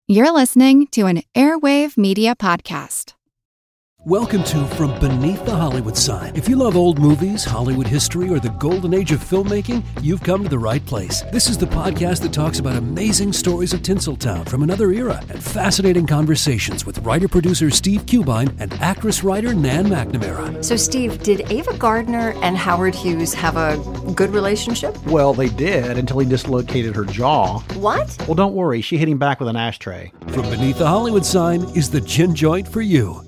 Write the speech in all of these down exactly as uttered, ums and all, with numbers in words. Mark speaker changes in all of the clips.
Speaker 1: You're listening to an Airwave Media Podcast.
Speaker 2: Welcome to From Beneath the Hollywood Sign. If you love old movies, Hollywood history, or the golden age of filmmaking, you've come to the right place. This is the podcast that talks about amazing stories of Tinseltown from another era and fascinating conversations with writer-producer Steve Cubine and actress-writer Nan McNamara.
Speaker 3: So, Steve, did Ava Gardner and Howard Hughes have a good relationship?
Speaker 4: Well, they did until he dislocated her jaw.
Speaker 3: What?
Speaker 4: Well, don't worry. She hit him back with an ashtray.
Speaker 2: From Beneath the Hollywood Sign is the gin joint for you.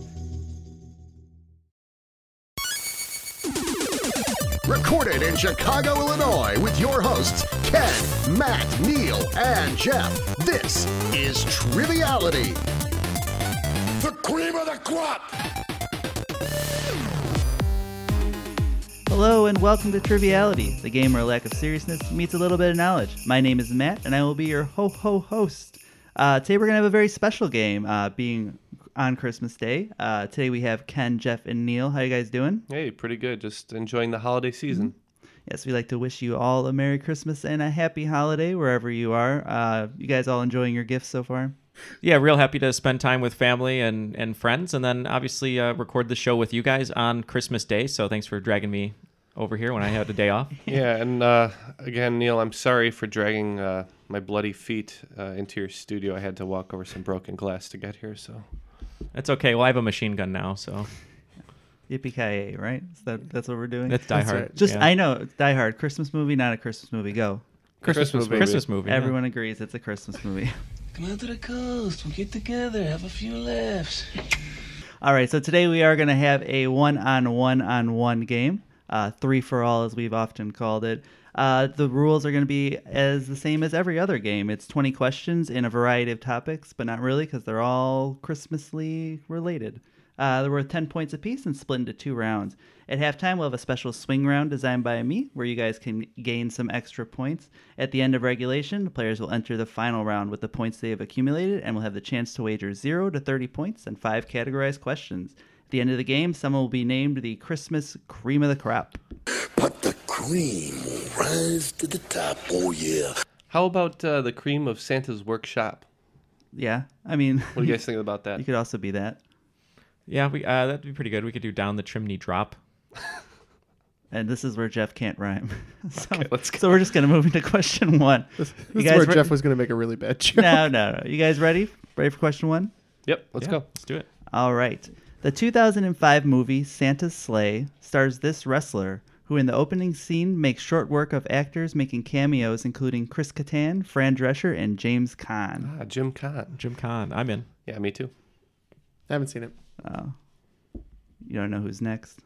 Speaker 5: Recorded in Chicago, Illinois, with your hosts, Ken, Matt, Neal, and Jeff. This is Triviality. The cream of the crop!
Speaker 6: Hello and welcome to Triviality, the game where lack of seriousness meets a little bit of knowledge. My name is Matt, and I will be your ho-ho host. Uh, today we're going to have a very special game, uh, being on Christmas Day. Uh, today we have Ken, Jeff, and Neal. How you guys doing?
Speaker 7: Hey, pretty good. Just enjoying the holiday season.
Speaker 6: Mm-hmm. Yes, we'd like to wish you all a Merry Christmas and a Happy Holiday wherever you are. Uh, you guys all enjoying your gifts so far?
Speaker 8: Yeah, real happy to spend time with family and, and friends, and then obviously uh, record the show with you guys on Christmas Day. So thanks for dragging me over here when I had a day off.
Speaker 7: Yeah, and uh, again, Neal, I'm sorry for dragging uh, my bloody feet uh, into your studio. I had to walk over some broken glass to get here, so...
Speaker 8: That's okay. Well, I have a machine gun now, so...
Speaker 6: Yippee-ki-yay, right? Is that, that's what we're doing?
Speaker 8: That's Die Hard.
Speaker 6: Right. Just,
Speaker 8: yeah.
Speaker 6: I know, it's Die Hard. Christmas movie, not a Christmas movie. Go.
Speaker 7: Christmas, Christmas movie.
Speaker 8: Christmas movie.
Speaker 6: Everyone
Speaker 8: yeah.
Speaker 6: agrees it's a Christmas movie.
Speaker 9: Come out to the coast. We'll get together, have a few laughs.
Speaker 6: All right, so today we are going to have a one-on-one-on-one game. Uh, three for all, as we've often called it. Uh, the rules are going to be as the same as every other game. It's twenty questions in a variety of topics, but not really because they're all Christmasly related. Uh, they're worth ten points apiece and split into two rounds. At halftime, we'll have a special swing round designed by me where you guys can gain some extra points. At the end of regulation, the players will enter the final round with the points they have accumulated and will have the chance to wager zero to thirty points and five categorized questions. At the end of the game, someone will be named the Christmas Cream of the Crop.
Speaker 9: But the cream will rise to the top, oh yeah.
Speaker 7: How about uh, the cream of Santa's workshop?
Speaker 6: Yeah, I mean...
Speaker 7: What do you guys think about that?
Speaker 6: You could also be that.
Speaker 8: Yeah, we uh, that'd be pretty good. We could do Down the Chimney Drop.
Speaker 6: And this is where Jeff can't rhyme. so,
Speaker 7: okay, let's go.
Speaker 6: So we're just going to move into question one.
Speaker 10: This,
Speaker 6: you
Speaker 10: this
Speaker 6: guys
Speaker 10: is where
Speaker 6: re-
Speaker 10: Jeff was going to make a really bad joke.
Speaker 6: No, no, no. You guys ready? Ready for question one?
Speaker 7: Yep, let's
Speaker 8: yeah,
Speaker 7: go.
Speaker 8: Let's do it.
Speaker 6: All right. The two thousand five movie Santa's Sleigh stars this wrestler who in the opening scene makes short work of actors making cameos including Chris Kattan, Fran Drescher, and James Caan.
Speaker 7: Ah, Jim Caan.
Speaker 8: Jim Caan. I'm in.
Speaker 7: Yeah, me too.
Speaker 10: I haven't seen it.
Speaker 6: Oh. You don't know who's next?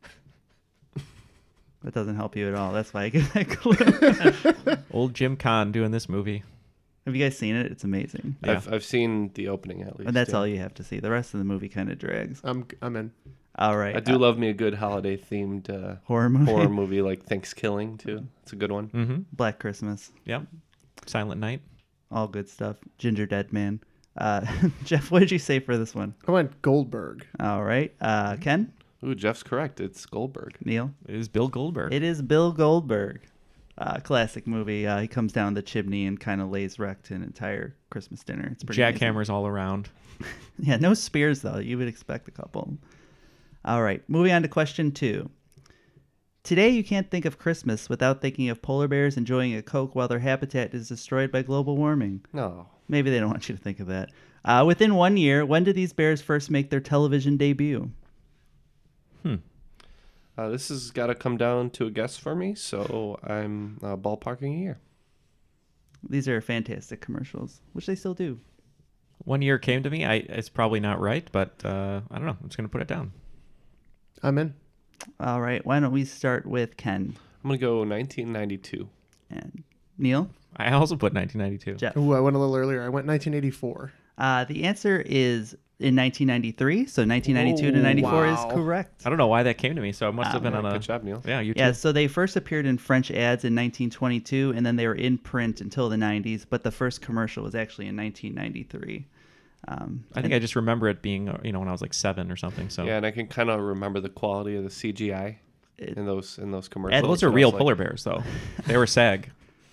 Speaker 6: That doesn't help you at all. That's why I get that clue.
Speaker 8: Old Jim Caan doing this movie.
Speaker 6: Have you guys seen it? It's amazing.
Speaker 8: Yeah.
Speaker 7: I've I've seen the opening at least.
Speaker 6: And that's
Speaker 7: yeah.
Speaker 6: all you have to see. The rest of the movie kind of drags.
Speaker 10: I'm I'm in.
Speaker 6: All right.
Speaker 7: I do
Speaker 6: uh,
Speaker 7: love me a good holiday themed uh,
Speaker 6: horror movie.
Speaker 7: horror movie like Thanksgiving too. It's a good one.
Speaker 8: Mm-hmm.
Speaker 6: Black Christmas.
Speaker 8: Yep. Silent Night.
Speaker 6: All good stuff. Ginger Dead Man. Uh, Jeff, what did you say for this one?
Speaker 10: I went Goldberg.
Speaker 6: All right. Uh, Ken?
Speaker 7: Ooh, Jeff's correct. It's Goldberg.
Speaker 6: Neal?
Speaker 8: It is Bill Goldberg.
Speaker 6: It is Bill Goldberg. Uh, classic movie. Uh, he comes down the chimney and kind of lays wreck to an entire Christmas dinner. It's pretty
Speaker 8: Jackhammers all around.
Speaker 6: Yeah, no spears, though. You would expect a couple. All right. Moving on to question two. Today, you can't think of Christmas without thinking of polar bears enjoying a Coke while their habitat is destroyed by global warming.
Speaker 7: No.
Speaker 6: Maybe they don't want you to think of that. Uh, within one year, when did these bears first make their television debut?
Speaker 8: Hmm.
Speaker 7: Uh, this has got to come down to a guess for me, so I'm uh, ballparking a year.
Speaker 6: These are fantastic commercials, which they still do.
Speaker 8: One year came to me. I It's probably not right, but uh, I don't know. I'm just going to put it down.
Speaker 10: I'm in.
Speaker 6: All right. Why don't we start with Ken?
Speaker 7: I'm going to go nineteen ninety-two.
Speaker 6: And Neal?
Speaker 8: I also put nineteen ninety-two.
Speaker 6: Jeff?
Speaker 10: Ooh, I went a little earlier. I went nineteen eighty-four.
Speaker 6: Uh, the answer is in nineteen ninety-three, so nineteen ninety-two
Speaker 10: Oh,
Speaker 6: to ninety-four
Speaker 10: wow.
Speaker 6: is correct.
Speaker 8: I don't know why that came to me, so it must
Speaker 6: Uh,
Speaker 8: have been
Speaker 7: Yeah,
Speaker 8: on a...
Speaker 7: good job, Neal.
Speaker 8: Yeah, you too.
Speaker 6: Yeah, so they first appeared in French ads in nineteen twenty-two, and then they were in print until the nineties, but the first commercial was actually in nineteen ninety-three. Um,
Speaker 8: I think
Speaker 6: and,
Speaker 8: I just remember it being, uh, you know, when I was like seven or something. So
Speaker 7: Yeah, and I can kind of remember the quality of the C G I
Speaker 6: It-
Speaker 7: in those in those commercials.
Speaker 8: Well, those are
Speaker 7: and I
Speaker 8: real
Speaker 7: was like,
Speaker 8: polar bears, though. They were SAG.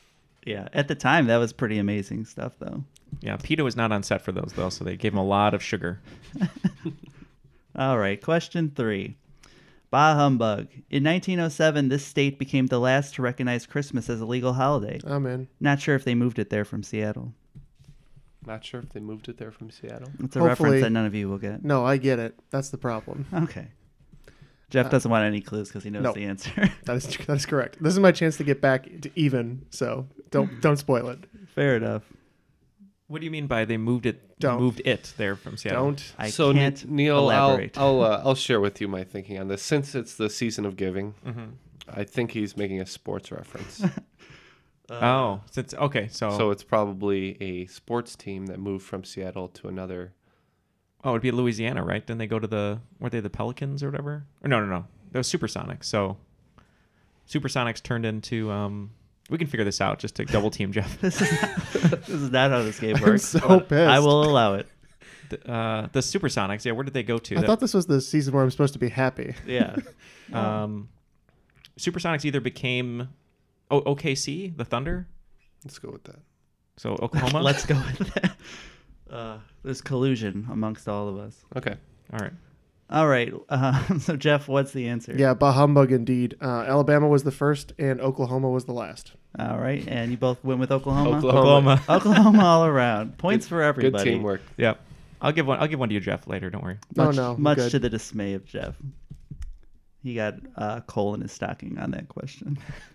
Speaker 6: Yeah, at the time, that was pretty amazing stuff, though.
Speaker 8: Yeah, PETA was not on set for those, though, so they gave him a lot of sugar.
Speaker 6: All right, question three. Bah humbug. In nineteen oh seven, this state became the last to recognize Christmas as a legal holiday.
Speaker 10: I'm in.
Speaker 6: Not sure if they moved it there from Seattle.
Speaker 7: Not sure if they moved it there from Seattle.
Speaker 6: It's a
Speaker 10: Hopefully-
Speaker 6: reference that none of you will get.
Speaker 10: No, I get it. That's the problem.
Speaker 6: Okay. Jeff
Speaker 10: Uh,
Speaker 6: doesn't want any clues because he knows
Speaker 10: no.
Speaker 6: the answer.
Speaker 10: That is that is correct. This is my chance to get back to even, so don't don't spoil it.
Speaker 6: Fair enough.
Speaker 8: What do you mean by they moved it?
Speaker 10: Don't.
Speaker 8: Moved it there from Seattle?
Speaker 10: Don't.
Speaker 6: I
Speaker 7: so
Speaker 6: can't
Speaker 7: N- Neil, I'll
Speaker 6: elaborate.
Speaker 7: I'll, uh, I'll share with you my thinking on this. Since it's the season of giving,
Speaker 8: Mm-hmm.
Speaker 7: I think he's making a sports reference.
Speaker 8: oh, since okay, so
Speaker 7: So it's probably a sports team that moved from Seattle to another.
Speaker 8: oh, it'd be Louisiana, right? Then they go to the weren't they the Pelicans or whatever? Or no, no, no, they were Supersonics. So Supersonics turned into. Um, we can figure this out just to double team Jeff.
Speaker 6: This is not, this is not how this game
Speaker 10: I'm
Speaker 6: works.
Speaker 10: so
Speaker 6: but
Speaker 10: pissed.
Speaker 6: I will allow it.
Speaker 8: The, uh, the Supersonics, yeah. Where did they go to?
Speaker 10: I
Speaker 8: That-
Speaker 10: thought this was the season where I'm supposed to be happy.
Speaker 6: Yeah.
Speaker 8: um, Supersonics either became o- O K C, the Thunder.
Speaker 7: Let's go with that.
Speaker 8: So Oklahoma.
Speaker 6: Let's go with that. Uh, there's collusion amongst all of us.
Speaker 7: Okay.
Speaker 8: All right.
Speaker 6: All right. Uh, so, Jeff, what's the answer?
Speaker 10: Yeah, bah humbug indeed. Uh, Alabama was the first, and Oklahoma was the last.
Speaker 6: All right. And you both went with Oklahoma?
Speaker 7: Oklahoma.
Speaker 6: Oklahoma all around. Points
Speaker 7: Good-
Speaker 6: for everybody.
Speaker 7: Good teamwork.
Speaker 8: Yep. I'll give one. I'll give one to you, Jeff, later. Don't worry.
Speaker 10: No,
Speaker 6: Much,
Speaker 10: no, I'm
Speaker 6: much
Speaker 10: good.
Speaker 6: to the dismay of Jeff. He got uh, coal in his stocking on that question.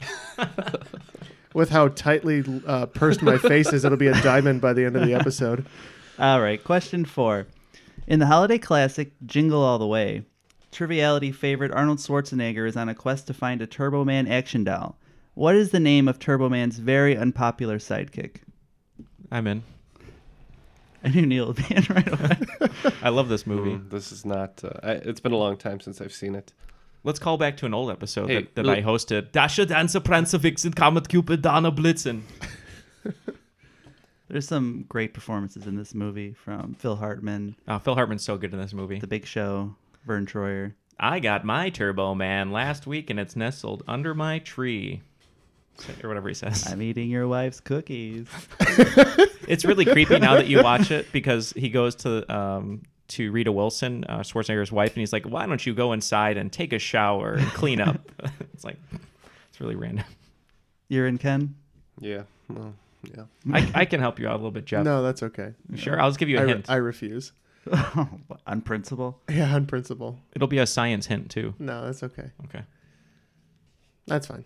Speaker 10: With how tightly uh, pursed my face is, it'll be a diamond by the end of the episode.
Speaker 6: All right. Question four. In the holiday classic Jingle All the Way, Triviality favorite Arnold Schwarzenegger is on a quest to find a Turbo Man action doll. What is the name of Turbo Man's very unpopular sidekick?
Speaker 8: I'm in.
Speaker 6: I knew Neal would be in right away.
Speaker 8: I love this movie.
Speaker 7: Mm, this is not. Uh, I, it's been a long time since I've seen it.
Speaker 8: Let's call back to an old episode
Speaker 7: Hey,
Speaker 8: that, that
Speaker 7: look-
Speaker 8: I hosted. Dasher, Dancer, Prancer, Vixen, Comet, Cupid, Donner, Blitzen.
Speaker 6: There's some great performances in this movie from Phil Hartman,
Speaker 8: Oh, Phil Hartman's so good in this movie.
Speaker 6: The Big Show, Vern Troyer.
Speaker 8: I got my Turbo Man last week, and it's nestled under my tree, or whatever he says.
Speaker 6: I'm eating your wife's cookies.
Speaker 8: It's really creepy now that you watch it because he goes to um, to Rita Wilson, uh, Schwarzenegger's wife, and he's like, "Why don't you go inside and take a shower and clean up?" It's like it's really random.
Speaker 6: You're in, Ken?
Speaker 7: Yeah. Well, yeah.
Speaker 8: I, I can help you out a little bit, Jeff.
Speaker 10: No, that's okay.
Speaker 8: Sure, I'll just give you a
Speaker 10: I, re-
Speaker 8: hint.
Speaker 10: I refuse.
Speaker 6: On principle?
Speaker 10: Yeah, on principle.
Speaker 8: It'll be a science hint too.
Speaker 10: No, that's okay.
Speaker 8: Okay.
Speaker 10: That's fine.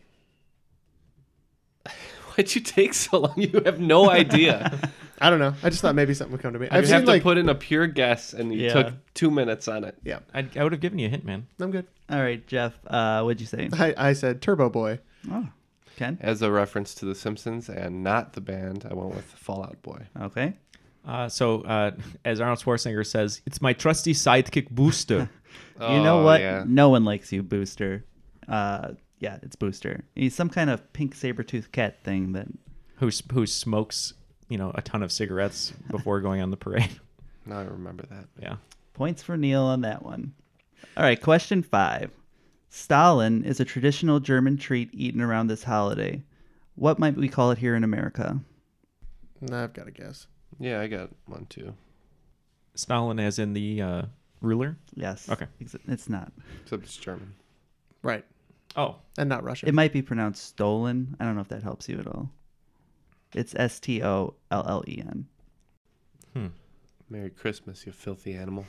Speaker 7: Why'd you take so long? You have no idea.
Speaker 10: I don't know. I just thought maybe something would come to me.
Speaker 7: I
Speaker 10: I've
Speaker 7: have
Speaker 10: seen
Speaker 7: to
Speaker 10: like,
Speaker 7: put in a pure guess, and you
Speaker 6: Yeah.
Speaker 7: took two minutes on it.
Speaker 10: yeah,
Speaker 8: I, I would have given you a hint, man.
Speaker 10: I'm good.
Speaker 6: All right, Jeff, uh, what'd you say?
Speaker 10: I, I said Turbo Boy.
Speaker 6: Oh, Ken?
Speaker 7: As a reference to The Simpsons and not the band, I went with Fallout Boy.
Speaker 6: Okay.
Speaker 8: Uh, so, uh, as Arnold Schwarzenegger says, it's my trusty sidekick Booster.
Speaker 6: You know
Speaker 7: Oh,
Speaker 6: what?
Speaker 7: yeah.
Speaker 6: No one likes you, Booster. Uh, yeah, it's Booster. He's some kind of pink saber-toothed cat thing that...
Speaker 8: who s- who smokes, you know, a ton of cigarettes before going on the parade.
Speaker 7: Now I remember that.
Speaker 8: Yeah.
Speaker 6: Points for Neal on that one. All right, question five. Stalin is a traditional German treat eaten around this holiday. What might we call it here in America?
Speaker 10: Nah, I've got a guess.
Speaker 7: Yeah, I got one too.
Speaker 8: Stalin, as in the uh, ruler.
Speaker 6: Yes.
Speaker 8: Okay.
Speaker 6: Ex- It's not.
Speaker 7: Except it's German.
Speaker 10: Right.
Speaker 8: Oh,
Speaker 10: And not Russian.
Speaker 6: It might be pronounced stolen. I don't know if that helps you at all. It's S T O L L E N.
Speaker 8: hmm.
Speaker 7: Merry Christmas, you filthy animal.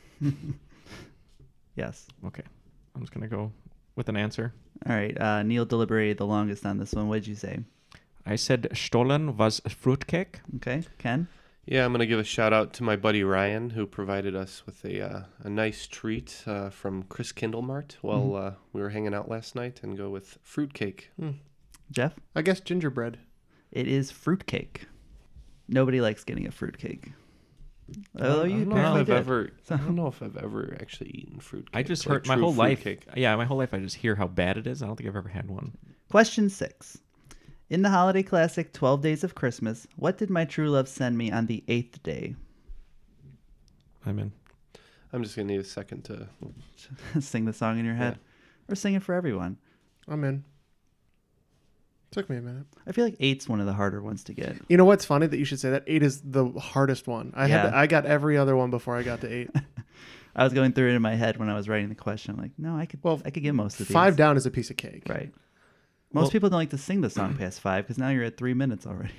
Speaker 6: Yes.
Speaker 8: Okay. I'm just gonna go with an answer.
Speaker 6: All right. Uh, Neal deliberated the longest on this one. What did you say?
Speaker 8: I said Stollen was fruitcake.
Speaker 6: Okay. Ken?
Speaker 7: Yeah, I'm going to give a shout out to my buddy Ryan, who provided us with a uh, a nice treat uh, from Chris Kindlemart while
Speaker 6: Mm-hmm.
Speaker 7: uh, we were hanging out last night, and go with fruitcake.
Speaker 10: Hmm.
Speaker 6: Jeff?
Speaker 10: I guess gingerbread.
Speaker 6: It is fruitcake. Nobody likes getting a fruitcake.
Speaker 7: I
Speaker 6: Although
Speaker 7: don't
Speaker 6: you
Speaker 7: know if
Speaker 6: apparently
Speaker 7: I've
Speaker 6: did.
Speaker 7: ever. I don't know if I've ever actually eaten fruitcake.
Speaker 8: I just
Speaker 7: like
Speaker 8: heard my
Speaker 7: true
Speaker 8: whole life.
Speaker 7: fruitcake.
Speaker 8: Yeah, my whole life I just hear how bad it is. I don't think I've ever had one.
Speaker 6: Question six. In the holiday classic twelve Days of Christmas, what did my true love send me on the eighth day?
Speaker 8: I'm in.
Speaker 7: I'm just gonna need a second to.
Speaker 6: Sing the song in your head. Or sing it for everyone.
Speaker 10: I'm in. Took me a minute.
Speaker 6: I feel like eight's one of the harder ones to get.
Speaker 10: You know what's funny that you should say that? Eight is the hardest one. I
Speaker 6: Yeah.
Speaker 10: had to, I got every other one before I got to eight.
Speaker 6: I was going through it in my head when I was writing the question. I'm like, no, I could
Speaker 10: Well,
Speaker 6: I could get most of these.
Speaker 10: Five down is a piece of cake.
Speaker 6: Right. Most
Speaker 8: Well-
Speaker 6: people don't like to sing the song past five because now you're at three minutes already.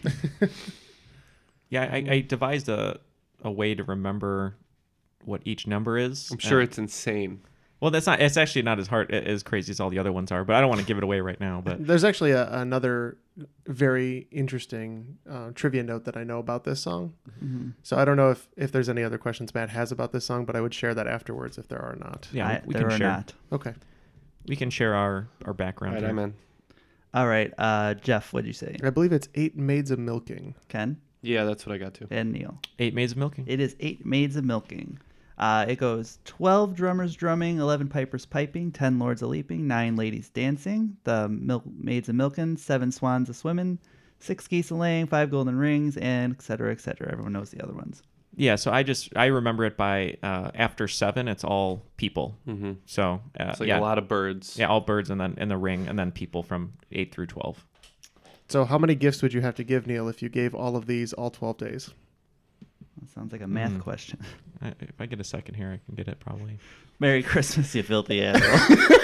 Speaker 8: Yeah, I, I devised a a way to remember what each number is.
Speaker 7: I'm sure
Speaker 8: Uh,
Speaker 7: it's insane.
Speaker 8: Well, that's not. It's actually not as hard, as crazy as all the other ones are. But I don't want to give it away right now. But
Speaker 10: There's actually a, another very interesting uh, trivia note that I know about this song.
Speaker 6: Mm-hmm.
Speaker 10: So I don't know if, if there's any other questions Matt has about this song, but I would share that afterwards if there are not.
Speaker 8: yeah,
Speaker 6: I-
Speaker 8: we
Speaker 6: there
Speaker 8: can
Speaker 6: are
Speaker 8: share.
Speaker 6: not.
Speaker 10: Okay.
Speaker 8: We can share our our
Speaker 7: All
Speaker 8: background.
Speaker 7: right,
Speaker 8: here.
Speaker 7: I'm in.
Speaker 6: All right, uh, Jeff, what'd you say?
Speaker 10: I believe it's Eight Maids of Milking.
Speaker 6: Ken
Speaker 7: Yeah, that's what I got to.
Speaker 6: and Neal.
Speaker 8: Eight maids of milking.
Speaker 6: It is eight maids of milking. Uh, it goes twelve drummers drumming, eleven pipers piping, ten lords a leaping, nine ladies dancing, the milk maids a milking, seven swans a swimming, six geese a laying, five golden rings, and et cetera, et cetera. Everyone knows the other ones.
Speaker 8: Yeah, so I just I remember it by uh, after seven, it's all people.
Speaker 7: Mm-hmm.
Speaker 8: So uh,
Speaker 7: It's like
Speaker 8: yeah,
Speaker 7: a lot of birds.
Speaker 8: yeah, all birds, and then in the ring, and then people from eight through twelve.
Speaker 10: So how many gifts would you have to give, Neil, if you gave all of these all twelve days?
Speaker 6: That sounds like a math
Speaker 8: Hmm.
Speaker 6: question.
Speaker 8: I, if I get a second here, I can get it probably.
Speaker 6: Merry Christmas, you filthy asshole.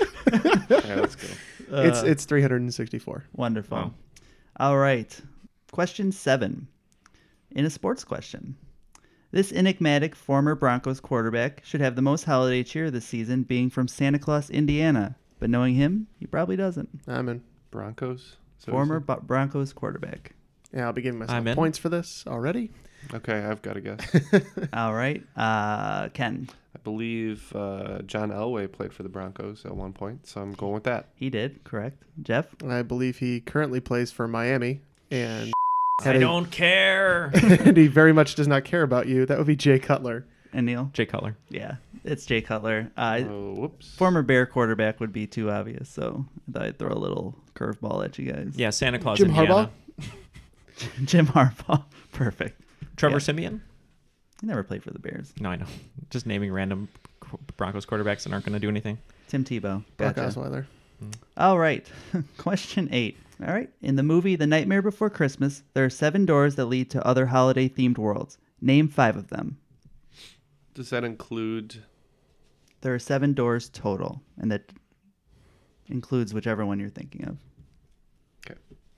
Speaker 7: Yeah, let's go.
Speaker 10: it's
Speaker 6: Uh,
Speaker 10: it's three hundred sixty-four.
Speaker 6: Wonderful.
Speaker 8: Wow.
Speaker 6: All right. Question seven. In a sports question. This enigmatic former Broncos quarterback should have the most holiday cheer this season, being from Santa Claus, Indiana. But knowing him, he probably doesn't.
Speaker 10: I'm in.
Speaker 7: Broncos? So
Speaker 6: Former
Speaker 7: is
Speaker 6: Bo- Broncos quarterback.
Speaker 10: Yeah, I'll be giving myself
Speaker 8: I'm in.
Speaker 10: points for this already.
Speaker 7: it- Okay, I've got to guess.
Speaker 6: All right. Uh, Ken.
Speaker 7: I believe uh, John Elway played for the Broncos at one point, so I'm going with that.
Speaker 6: He did. Correct. Jeff.
Speaker 10: I believe he currently plays for Miami, and had
Speaker 8: I
Speaker 10: a-
Speaker 8: don't care.
Speaker 10: and he very much does not care about you. That would be Jay Cutler.
Speaker 6: And Neal.
Speaker 8: Jay Cutler.
Speaker 6: Yeah. It's Jay Cutler. Uh,
Speaker 7: Oh, whoops.
Speaker 6: Former Bear quarterback would be too obvious, so I thought I'd throw a little curveball at you guys.
Speaker 8: Yeah, Santa Claus.
Speaker 10: Jim
Speaker 8: Indiana.
Speaker 10: Harbaugh?
Speaker 6: Jim Harbaugh. Perfect.
Speaker 8: Trevor
Speaker 6: Yeah.
Speaker 8: Simeon.
Speaker 6: He never played for the Bears.
Speaker 8: No, I know. Just naming random qu- Broncos quarterbacks that aren't going to do anything.
Speaker 6: Tim Tebow.
Speaker 10: Brock
Speaker 6: Gotcha.
Speaker 10: Osweiler.
Speaker 6: All right. Question eight. All right. In the movie The Nightmare Before Christmas, there are seven doors that lead to other holiday-themed worlds. Name five of them.
Speaker 7: Does that include...
Speaker 6: There are seven doors total, and that includes whichever one you're thinking of.
Speaker 7: Okay.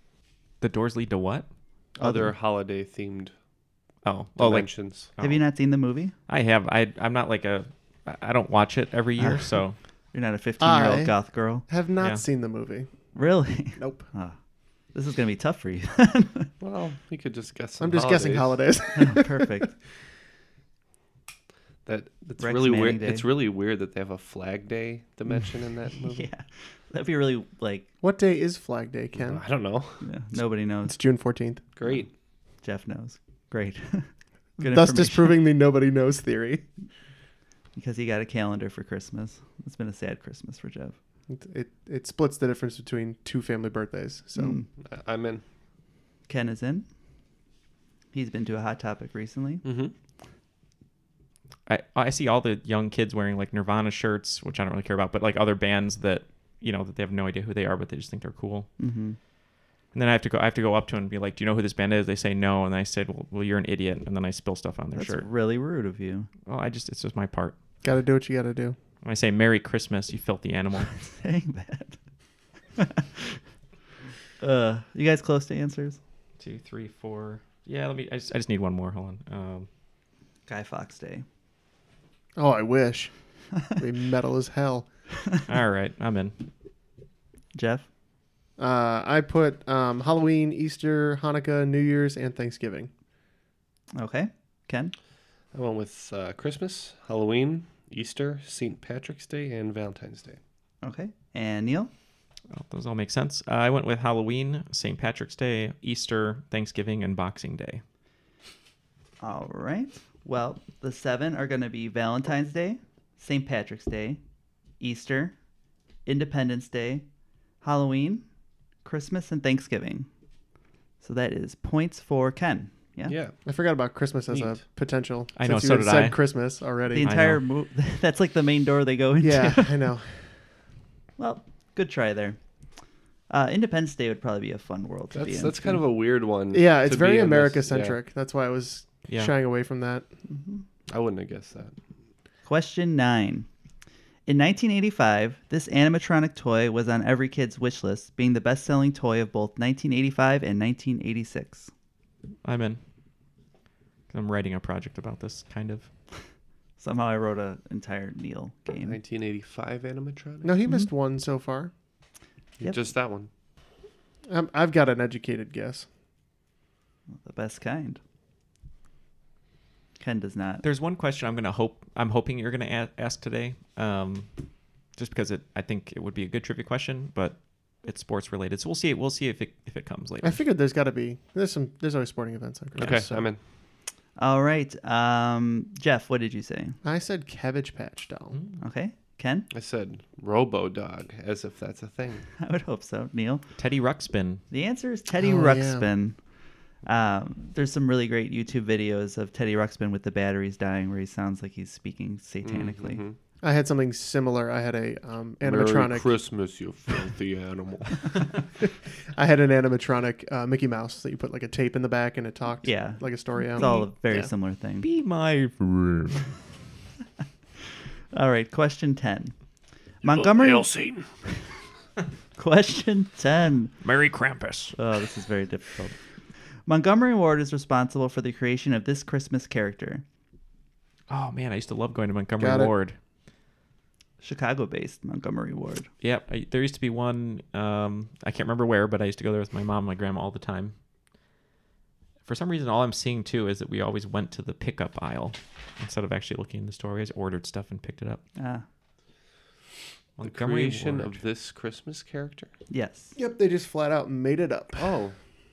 Speaker 8: The doors lead to what?
Speaker 7: Other holiday-themed
Speaker 8: Oh, oh, like
Speaker 7: dimensions.
Speaker 6: Have you not seen the movie?
Speaker 8: I have. I I'm not like a. I don't watch it every year, so
Speaker 6: You're not a fifteen-year-old
Speaker 10: I-
Speaker 6: goth girl?
Speaker 10: Have not
Speaker 8: Yeah.
Speaker 10: seen the movie.
Speaker 6: Really?
Speaker 10: Nope.
Speaker 6: Oh, this is going to be tough for you.
Speaker 7: Well, you could just guess some
Speaker 10: I'm just guessing
Speaker 7: holidays.
Speaker 10: holidays.
Speaker 6: Oh, perfect.
Speaker 7: That It's
Speaker 6: Rex
Speaker 7: really
Speaker 6: Manning
Speaker 7: weird.
Speaker 6: Day.
Speaker 7: It's really weird that they have a Flag Day dimension in that movie.
Speaker 6: Yeah. That'd be really, like,
Speaker 10: What day is Flag Day, Ken?
Speaker 7: I don't know.
Speaker 6: yeah, nobody knows.
Speaker 10: It's June fourteenth.
Speaker 7: Great.
Speaker 6: Jeff knows. Great. Good
Speaker 10: Thus
Speaker 6: information.
Speaker 10: disproving the nobody knows theory.
Speaker 6: Because he got a calendar for Christmas. It's been a sad Christmas for Jeff.
Speaker 10: It, it it splits the difference between two family birthdays. So
Speaker 6: Mm.
Speaker 7: I- I'm in.
Speaker 6: Ken is in. He's been to a Hot Topic recently.
Speaker 7: Mm-hmm.
Speaker 8: I I see all the young kids wearing like Nirvana shirts, which I don't really care about, but like other bands that you know that they have no idea who they are, but they just think they're cool.
Speaker 6: Mm-hmm.
Speaker 8: And then I have to go. I have to go up to them and be like, "Do you know who this band is?" They say no, and I said, "Well, well you're an idiot." And then I spill stuff on their
Speaker 6: That's
Speaker 8: shirt.
Speaker 6: really rude of you.
Speaker 8: Well, I just it's just my part.
Speaker 10: gotta do what you gotta do.
Speaker 8: When I say "Merry Christmas," you filthy animal.
Speaker 6: Saying that. uh, you guys close to answers?
Speaker 8: Two, three, four. Yeah, let me. I just I just need one more. Hold on. Um,
Speaker 6: Guy Fawkes Day.
Speaker 10: Oh, I wish. We metal as hell.
Speaker 8: all right, I'm in.
Speaker 6: Jeff?
Speaker 10: Uh, I put um, Halloween, Easter, Hanukkah, New Year's, and Thanksgiving.
Speaker 6: Okay. Ken?
Speaker 7: I went with uh, Christmas, Halloween, Easter, Saint Patrick's Day, and Valentine's Day.
Speaker 6: Okay. And Neal?
Speaker 8: Well, those all make sense. Uh, I went with Halloween, Saint Patrick's Day, Easter, Thanksgiving, and Boxing Day.
Speaker 6: All right. Well, the seven are going to be Valentine's Day, Saint Patrick's Day, Easter, Independence Day, Halloween, Christmas, and Thanksgiving. So that is points for Ken. Yeah.
Speaker 7: Yeah.
Speaker 10: I forgot about Christmas as a
Speaker 7: Neat.
Speaker 10: potential.
Speaker 8: I know,
Speaker 10: since you
Speaker 8: so
Speaker 10: had
Speaker 8: did
Speaker 10: said
Speaker 8: I.
Speaker 10: Christmas already.
Speaker 6: The
Speaker 8: I
Speaker 6: entire
Speaker 8: know.
Speaker 6: move. That's like the main door they go into.
Speaker 10: Yeah, I know.
Speaker 6: Well, good try there. Uh, Independence Day would probably be a fun world to
Speaker 7: That's
Speaker 6: be in.
Speaker 7: that's kind of a weird one.
Speaker 10: Yeah, it's
Speaker 7: to
Speaker 10: very
Speaker 7: be in this.
Speaker 10: America-centric.
Speaker 7: Yeah.
Speaker 10: That's why I was
Speaker 8: Yeah.
Speaker 10: shying away from that.
Speaker 6: Mm-hmm.
Speaker 7: I wouldn't have guessed that.
Speaker 6: Question nine. In nineteen eighty-five, this animatronic toy was on every kid's wish list, being the best-selling toy of both nineteen eighty-five and nineteen eighty-six.
Speaker 8: I'm in. I'm writing a project about this, kind of.
Speaker 6: Somehow I wrote an entire Neal game.
Speaker 7: nineteen eighty-five animatronic?
Speaker 10: No, he
Speaker 6: Mm-hmm.
Speaker 10: missed one so far.
Speaker 6: Yep.
Speaker 7: Just that one.
Speaker 10: Um, I've got an educated guess.
Speaker 6: The best kind. Ken does not.
Speaker 8: There's one question I'm gonna hope I'm hoping you're gonna a- ask today, um, just because it I think it would be a good trivia question, but it's sports related, so we'll see. We'll see if it if it comes later.
Speaker 10: I figured there's got to be there's some there's always sporting events on Christmas.
Speaker 7: Okay,
Speaker 10: so.
Speaker 7: I'm in.
Speaker 6: All right. Um, Jeff, what did you say?
Speaker 10: I said Cabbage Patch Doll.
Speaker 6: Okay. Ken?
Speaker 7: I said Robo Dog, as if that's a thing.
Speaker 6: I would hope so. Neal?
Speaker 8: Teddy Ruxpin.
Speaker 6: The answer is Teddy
Speaker 10: Oh,
Speaker 6: Ruxpin. Um, there's some really great YouTube videos of Teddy Ruxpin with the batteries dying where he sounds like he's speaking satanically.
Speaker 7: Mm-hmm.
Speaker 10: I had something similar. I had a um,
Speaker 7: Merry
Speaker 10: animatronic.
Speaker 7: Christmas, you filthy animal.
Speaker 10: I had an animatronic uh, Mickey Mouse that you put like a tape in the back and it talked.
Speaker 6: Yeah.
Speaker 10: Like a story out.
Speaker 6: It's all a very
Speaker 10: Yeah.
Speaker 6: similar thing.
Speaker 8: Be my friend.
Speaker 6: All right, question ten. Montgomery.
Speaker 7: Hail Satan.
Speaker 6: Question ten.
Speaker 8: Merry Krampus.
Speaker 6: Oh, this is very difficult. Montgomery Ward is responsible for the creation of this Christmas character.
Speaker 8: Oh man, I used to love going to Montgomery
Speaker 10: Got it.
Speaker 8: Ward.
Speaker 6: Chicago-based Montgomery Ward.
Speaker 8: Yep, I, there used to be one. Um, I can't remember where, but I used to go there with my mom and my grandma all the time. For some reason, all I'm seeing too is that we always went to the pickup aisle instead of actually looking in the store. We just ordered stuff and picked it up.
Speaker 6: Ah,
Speaker 7: The
Speaker 8: Montgomery
Speaker 7: creation
Speaker 8: Ward.
Speaker 7: of this Christmas character?
Speaker 6: yes.
Speaker 10: Yep, they just flat out made it up.
Speaker 7: Oh.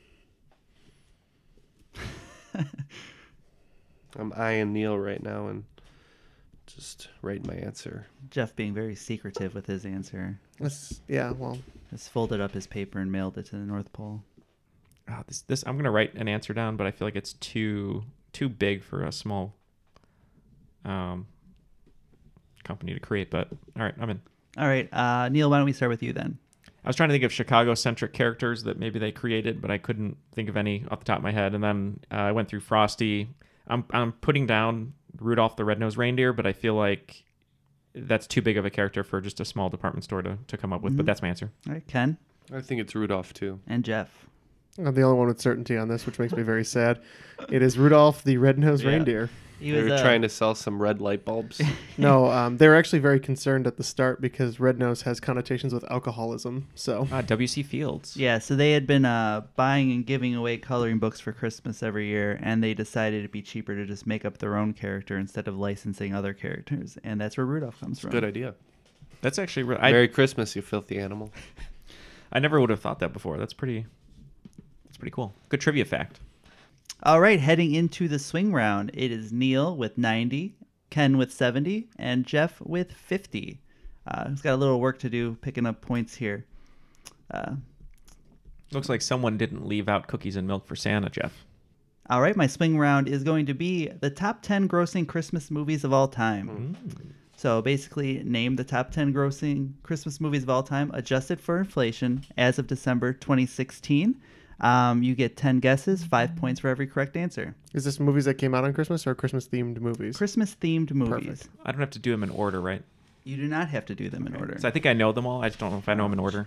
Speaker 7: I'm eyeing Neal right now and just writing my answer.
Speaker 6: Jeff being very secretive with his answer.
Speaker 10: That's, yeah, well,
Speaker 6: Just folded up his paper and mailed it to the North Pole.
Speaker 8: Oh, this, this I'm gonna write an answer down, but I feel like it's too too big for a small um, company to create. But all right, I'm in.
Speaker 6: All right, uh, Neal, why don't we start with you then?
Speaker 8: I was trying to think of Chicago-centric characters that maybe they created, but I couldn't think of any off the top of my head. And then uh, I went through Frosty. I'm I'm putting down Rudolph the Red-Nosed Reindeer, but I feel like that's too big of a character for just a small department store to, to come up with.
Speaker 6: Mhm.
Speaker 8: But that's my answer.
Speaker 6: All right, Ken
Speaker 7: I think it's Rudolph, too.
Speaker 6: and Jeff.
Speaker 10: I'm the only one with certainty on this, which makes me very sad. It is Rudolph the Red-Nosed
Speaker 8: Yeah.
Speaker 10: Reindeer.
Speaker 6: He
Speaker 7: They
Speaker 6: was
Speaker 7: were
Speaker 6: uh,
Speaker 7: trying to sell some red light bulbs.
Speaker 10: No, um, they were actually very concerned at the start because Red Nose has connotations with alcoholism. So
Speaker 8: Ah, W C Fields.
Speaker 6: Yeah, so they had been uh, buying and giving away coloring books for Christmas every year, and they decided it'd be cheaper to just make up their own character instead of licensing other characters, and that's where Rudolph comes from.
Speaker 7: Good idea.
Speaker 8: That's actually re- I
Speaker 7: Merry Christmas, you filthy animal.
Speaker 8: I never would have thought that before. That's pretty. That's pretty cool. Good trivia fact.
Speaker 6: All right, heading into the swing round, it is Neal with ninety, Ken with seventy, and Jeff with fifty. Uh, he's got a little work to do picking up points here. Uh,
Speaker 8: Looks like someone didn't leave out cookies and milk for Santa, Jeff.
Speaker 6: all right, my swing round is going to be the top ten grossing Christmas movies of all time. So basically, name the top ten grossing Christmas movies of all time, adjusted for inflation as of December twenty sixteen. Um, you get ten guesses, five points for every correct answer.
Speaker 10: is this movies that came out on Christmas or Christmas-themed movies?
Speaker 6: Christmas-themed movies.
Speaker 10: Perfect.
Speaker 8: I don't have to do them in order, right?
Speaker 6: You do not have to do them in order.
Speaker 8: So I think I know them all. I just don't know if I know them in order.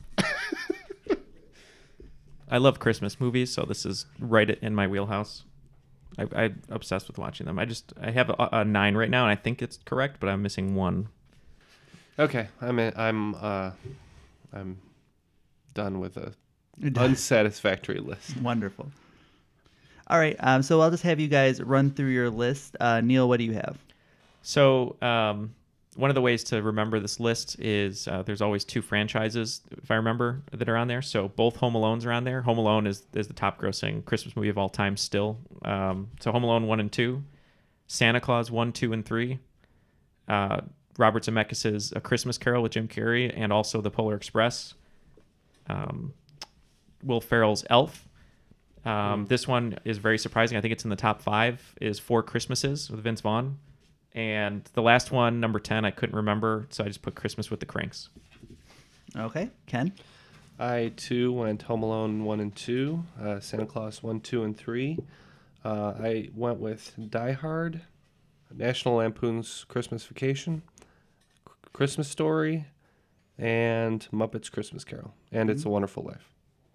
Speaker 8: I love Christmas movies, so this is right in my wheelhouse. I, I'm obsessed with watching them. I just I have a, a nine right now, and I think it's correct, but I'm missing one.
Speaker 7: Okay, I'm in, I'm uh, I'm done with a unsatisfactory list.
Speaker 6: Wonderful. All right, um, so I'll just have you guys run through your list. Uh, Neal, what do you have?
Speaker 8: So um, one of the ways to remember this list is uh, there's always two franchises, if I remember, that are on there. So both Home Alones are on there. Home Alone is, is the top grossing Christmas movie of all time still. Um, so Home Alone one and two, Santa Claus one, two, and three, uh, Robert Zemeckis' A Christmas Carol with Jim Carrey, and also The Polar Express, um, Will Ferrell's Elf. Um,
Speaker 7: Mm.
Speaker 8: This one is very surprising. I think it's in the top five, is Four Christmases with Vince Vaughn. And the last one, number ten, I couldn't remember, so I just put Christmas with the Cranks.
Speaker 6: Okay, Ken?
Speaker 7: I, too, went Home Alone one and two, uh, Santa Claus one, two, and three. Uh, I went with Die Hard, National Lampoon's Christmas Vacation, C- Christmas Story, and Muppets Christmas Carol, and It's a Wonderful Life.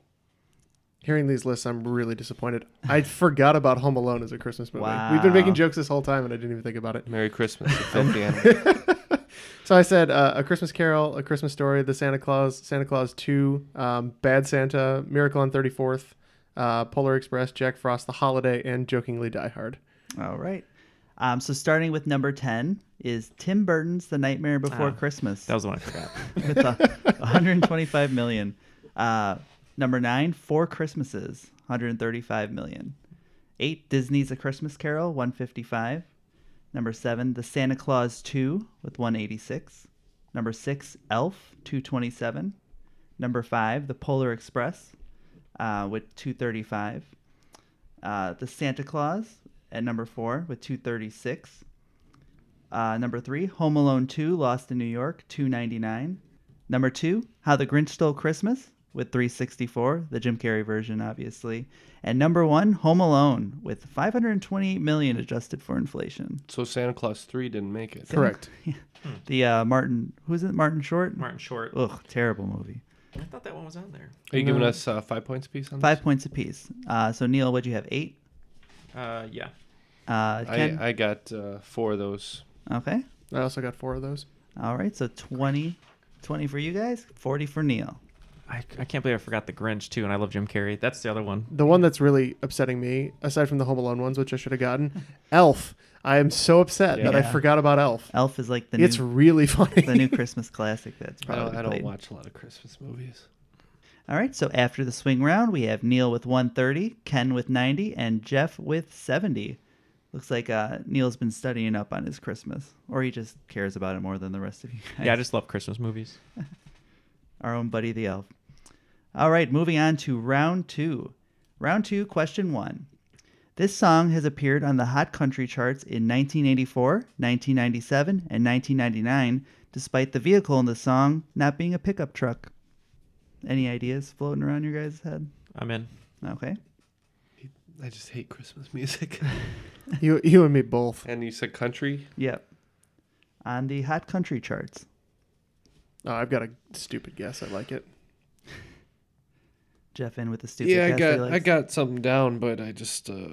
Speaker 10: Hearing these lists, I'm really disappointed. I forgot about Home Alone as a Christmas movie.
Speaker 6: Wow.
Speaker 10: We've been making jokes this whole time, and I didn't even think about it.
Speaker 7: Merry Christmas, you filthy animal.
Speaker 10: So I said uh, A Christmas Carol, A Christmas Story, The Santa Claus, Santa Claus two, um, Bad Santa, Miracle on thirty-fourth, uh, Polar Express, Jack Frost, The Holiday, and jokingly Die Hard.
Speaker 6: All right. Um, so starting with number ten is Tim Burton's The Nightmare Before
Speaker 8: Ah,
Speaker 6: Christmas.
Speaker 8: That was the one I forgot.
Speaker 6: with uh, one hundred twenty-five million. Uh, number nine, Four Christmases, one hundred thirty-five million. Eight, Disney's A Christmas Carol, one hundred fifty-five. Number seven, The Santa Claus two with one hundred eighty-six. Number six, Elf, two hundred twenty-seven. Number five, The Polar Express uh, with two hundred thirty-five. Uh, the Santa Claus at number four with two hundred thirty-six. Uh, number three, Home Alone two, Lost in New York, two hundred ninety-nine. Number two, How the Grinch Stole Christmas with three hundred sixty-four, the Jim Carrey version, obviously. And number one, Home Alone with five hundred twenty-eight million adjusted for inflation.
Speaker 7: So Santa Claus three didn't make it.
Speaker 10: Correct.
Speaker 6: The uh, Martin, who's it? Martin Short?
Speaker 8: Martin Short.
Speaker 6: Ugh, terrible movie.
Speaker 8: I thought that one was on there.
Speaker 7: Are you
Speaker 10: No.
Speaker 7: giving us uh, five points apiece on
Speaker 6: Five
Speaker 7: this?
Speaker 6: points apiece. Uh, so Neal, what'd you have? Eight?
Speaker 8: Uh, yeah.
Speaker 6: Uh, Ken?
Speaker 7: I, I got uh, four of those.
Speaker 6: Okay.
Speaker 10: I also got four of those.
Speaker 6: All right. So twenty, twenty for you guys, forty for Neal.
Speaker 8: I, I can't believe I forgot the Grinch too, and I love Jim Carrey. That's the other one.
Speaker 10: The one that's really upsetting me, aside from the Home Alone ones, which I should have gotten, Elf. I am so upset that I
Speaker 6: Yeah.
Speaker 10: forgot about Elf.
Speaker 6: Elf is like the
Speaker 10: It's
Speaker 6: new,
Speaker 10: really funny.
Speaker 6: the new Christmas classic that's
Speaker 7: I
Speaker 6: probably
Speaker 7: don't, I don't
Speaker 6: played.
Speaker 7: watch a lot of Christmas movies.
Speaker 6: All right, so after the swing round, we have Neal with one hundred thirty, Ken with ninety, and Jeff with seventy. Looks like uh, Neal's been studying up on his Christmas, or he just cares about it more than the rest of you guys.
Speaker 8: Yeah, I just love Christmas movies.
Speaker 6: Our own buddy the elf. All right, moving on to round two. Round two, question one. This song has appeared on the Hot Country charts in nineteen eighty-four, nineteen ninety-seven, and nineteen ninety-nine, despite the vehicle in the song not being a pickup truck. Any ideas floating around your guys' head?
Speaker 8: I'm in.
Speaker 6: Okay.
Speaker 7: I just hate Christmas music.
Speaker 10: you, you and me both.
Speaker 7: And you said country?
Speaker 6: Yep. On the Hot Country charts.
Speaker 10: Oh, I've got a stupid guess. I like it.
Speaker 6: Jeff in with the stupid
Speaker 7: Yeah, I
Speaker 6: guess he
Speaker 7: got
Speaker 6: likes.
Speaker 7: I got something down, but I just uh,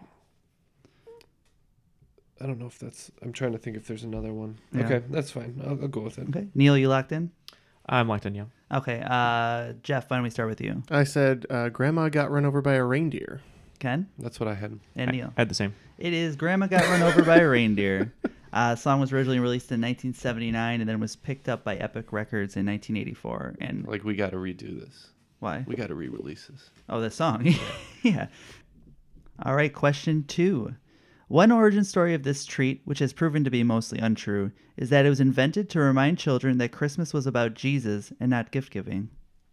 Speaker 7: I don't know if that's. I'm trying to think if there's another one.
Speaker 6: Yeah.
Speaker 7: Okay, that's fine. I'll, I'll go with it.
Speaker 6: Okay. Neal, you locked in?
Speaker 8: I'm locked in, yeah.
Speaker 6: Okay. Uh, Jeff, why don't we start with you?
Speaker 10: I said, uh, Grandma got run over by a reindeer.
Speaker 6: Ken?
Speaker 7: That's what I had.
Speaker 6: And
Speaker 8: I,
Speaker 6: Neal?
Speaker 8: I had the same.
Speaker 6: It is Grandma Got Run Over by a Reindeer. Uh, the song was originally released in nineteen seventy-nine and then was picked up by Epic Records in nineteen eighty-four. And
Speaker 7: Like we got to redo this.
Speaker 6: why?
Speaker 7: We got to re-release this.
Speaker 6: Oh, the song. Yeah. All right, question two. One origin story of this treat, which has proven to be mostly untrue, is that it was invented to remind children that Christmas was about Jesus and not gift giving.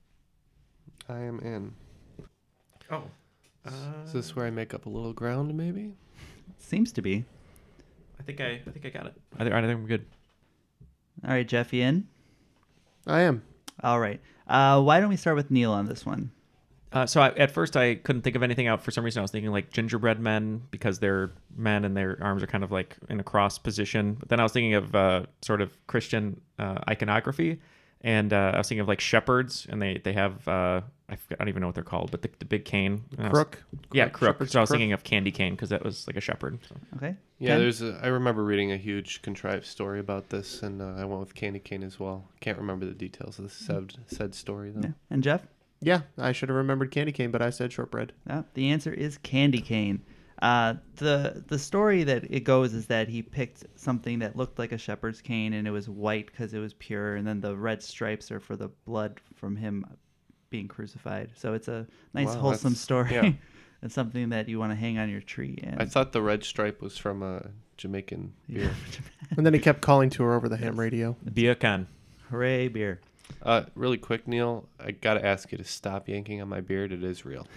Speaker 7: I am in.
Speaker 8: Oh.
Speaker 7: Is this where I make up a little ground, maybe?
Speaker 6: Seems to be.
Speaker 8: I think I, I think I got it. I think, I think we're good.
Speaker 6: All right, Jeff, you in?
Speaker 10: I am.
Speaker 6: All right. Uh, why don't we start with Neal on this one?
Speaker 8: Uh, so I, at first I couldn't think of anything out. For some reason I was thinking like gingerbread men because they're men and their arms are kind of like in a cross position. But then I was thinking of uh, sort of Christian uh, iconography, and uh, I was thinking of like shepherds, and they they have uh, I, forget, I don't even know what they're called, but the, the big cane. And I was-
Speaker 10: Crook.
Speaker 8: yeah,
Speaker 10: Crook.
Speaker 8: crook.
Speaker 10: Shepherd's
Speaker 8: So I was
Speaker 10: crook.
Speaker 8: thinking of candy cane because that was like a shepherd. So.
Speaker 6: Okay.
Speaker 7: Yeah,
Speaker 6: Ken?
Speaker 7: there's. A, I remember reading a huge contrived story about this, and uh, I went with candy cane as well. Can't remember the details of the said said story though.
Speaker 6: Yeah. And Jeff?
Speaker 10: Yeah, I should have remembered candy cane, but I said shortbread.
Speaker 6: Uh, the answer is candy cane. Uh, the the story that it goes is that he picked something that looked like a shepherd's cane, and it was white because it was pure, and then the red stripes are for the blood from him being crucified. So it's a nice
Speaker 7: Wow,
Speaker 6: wholesome
Speaker 7: that's-
Speaker 6: story.
Speaker 7: yeah.
Speaker 6: It's something that you want to hang on your tree. And
Speaker 7: I thought the red stripe was from a Jamaican beer.
Speaker 10: And then he kept calling to her over the ham radio.
Speaker 8: Bia can.
Speaker 6: Hooray, beer.
Speaker 7: Uh, really quick, Neal, I gotta ask you to stop yanking on my beard. It is real.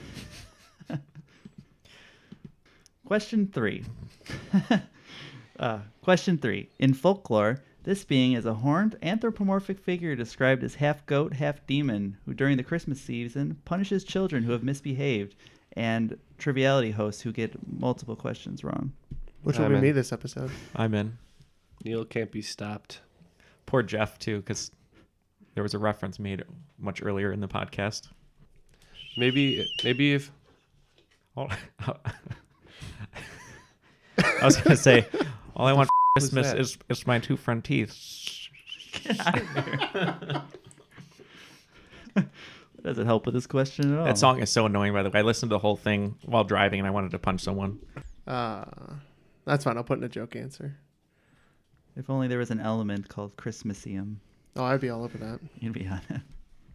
Speaker 6: Question three. uh, question three. In folklore, This being is a horned anthropomorphic figure described as half goat, half demon, who during the Christmas season punishes children who have misbehaved, and Triviality hosts who get multiple questions wrong.
Speaker 10: Which will
Speaker 7: I'm
Speaker 10: be
Speaker 7: in.
Speaker 10: me this episode.
Speaker 8: I'm in.
Speaker 7: Neal can't be stopped.
Speaker 8: Poor Jeff, too, because there was a reference made much earlier in the podcast.
Speaker 7: Maybe, maybe if
Speaker 8: All, I was going to say, all I want for Christmas
Speaker 7: that?
Speaker 8: is, is my two front teeth.
Speaker 6: Get out of here. That doesn't help with this question at all.
Speaker 8: That song is so annoying, by the way. I listened to the whole thing while driving, and I wanted to punch someone.
Speaker 10: Uh, that's fine. I'll put in a joke answer.
Speaker 6: If only there was an element called Christmasium.
Speaker 10: Oh, I'd be all over that.
Speaker 6: You'd be on it.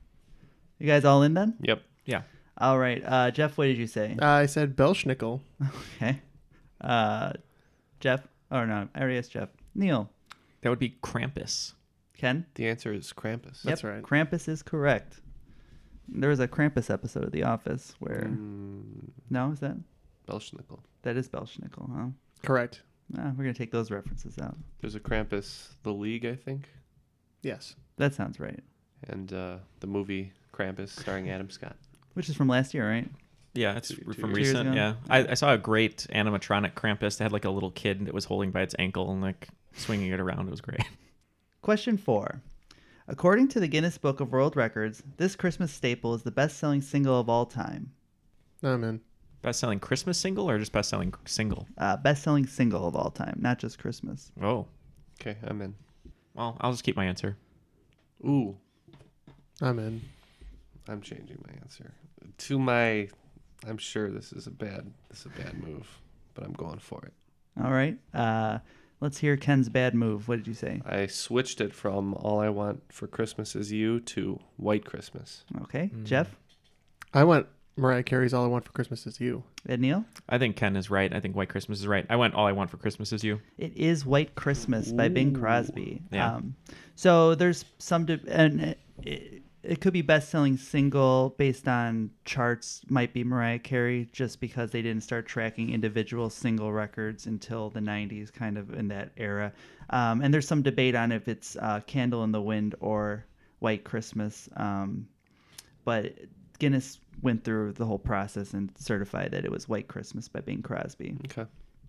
Speaker 6: You guys all in then?
Speaker 7: Yep.
Speaker 8: Yeah.
Speaker 6: All right. Uh, Jeff, what did you say?
Speaker 10: Uh, I said Belschnickel.
Speaker 6: Okay. Uh, Jeff? Oh, no. I already asked Jeff. Neal?
Speaker 8: That would be Krampus.
Speaker 6: Ken?
Speaker 7: The answer is Krampus.
Speaker 10: That's
Speaker 6: Yep,
Speaker 10: right.
Speaker 6: Krampus is correct. There was a Krampus episode of The Office where...
Speaker 7: Mm,
Speaker 6: No, is that?
Speaker 7: Belschnickel.
Speaker 6: That is Belschnickel, huh?
Speaker 10: Correct.
Speaker 6: Ah, we're going to take those references out.
Speaker 7: There's a Krampus, The League, I think,
Speaker 10: Yes.
Speaker 6: That sounds right.
Speaker 7: and uh, the movie Krampus starring Adam Scott.
Speaker 6: Which is from last year, right?
Speaker 8: Yeah, it's
Speaker 7: Two- two
Speaker 8: from
Speaker 7: years
Speaker 8: recent.
Speaker 6: ago?
Speaker 8: Yeah, I, I saw a great animatronic Krampus that had like a little kid that was holding by its ankle and like swinging it around. It was great.
Speaker 6: Question four. According to the Guinness Book of World Records, this Christmas staple is the best-selling single of all time.
Speaker 10: I'm in.
Speaker 8: Best-selling Christmas single or just best-selling single?
Speaker 6: Uh, best-selling single of all time, not just Christmas.
Speaker 8: Oh,
Speaker 7: Okay, I'm in.
Speaker 8: well, I'll just keep my answer.
Speaker 7: Ooh,
Speaker 10: I'm in.
Speaker 7: I'm changing my answer to my. I'm sure this is a bad. This is a bad move, but I'm going for it.
Speaker 6: All right. Uh, let's hear Ken's bad move. What did you say?
Speaker 7: I switched it from "All I Want for Christmas Is You" to "White Christmas."
Speaker 6: Okay.
Speaker 8: Mm.
Speaker 6: Jeff?
Speaker 10: I went Mariah Carey's All I Want for Christmas Is You.
Speaker 6: And Neal?
Speaker 8: I think Ken is right. I think White Christmas is right. I went All I Want for Christmas Is You.
Speaker 6: It is White Christmas by Bing
Speaker 7: Ooh.
Speaker 6: Crosby.
Speaker 8: Yeah.
Speaker 6: Um, so there's some, de- and it, it could be best-selling single based on charts. Might be Mariah Carey, just because they didn't start tracking individual single records until the nineties, kind of in that era. Um, and there's some debate on if it's uh, "Candle in the Wind" or "White Christmas." Um, but Guinness went through the whole process and certified that it was White Christmas by Bing Crosby.
Speaker 7: Okay.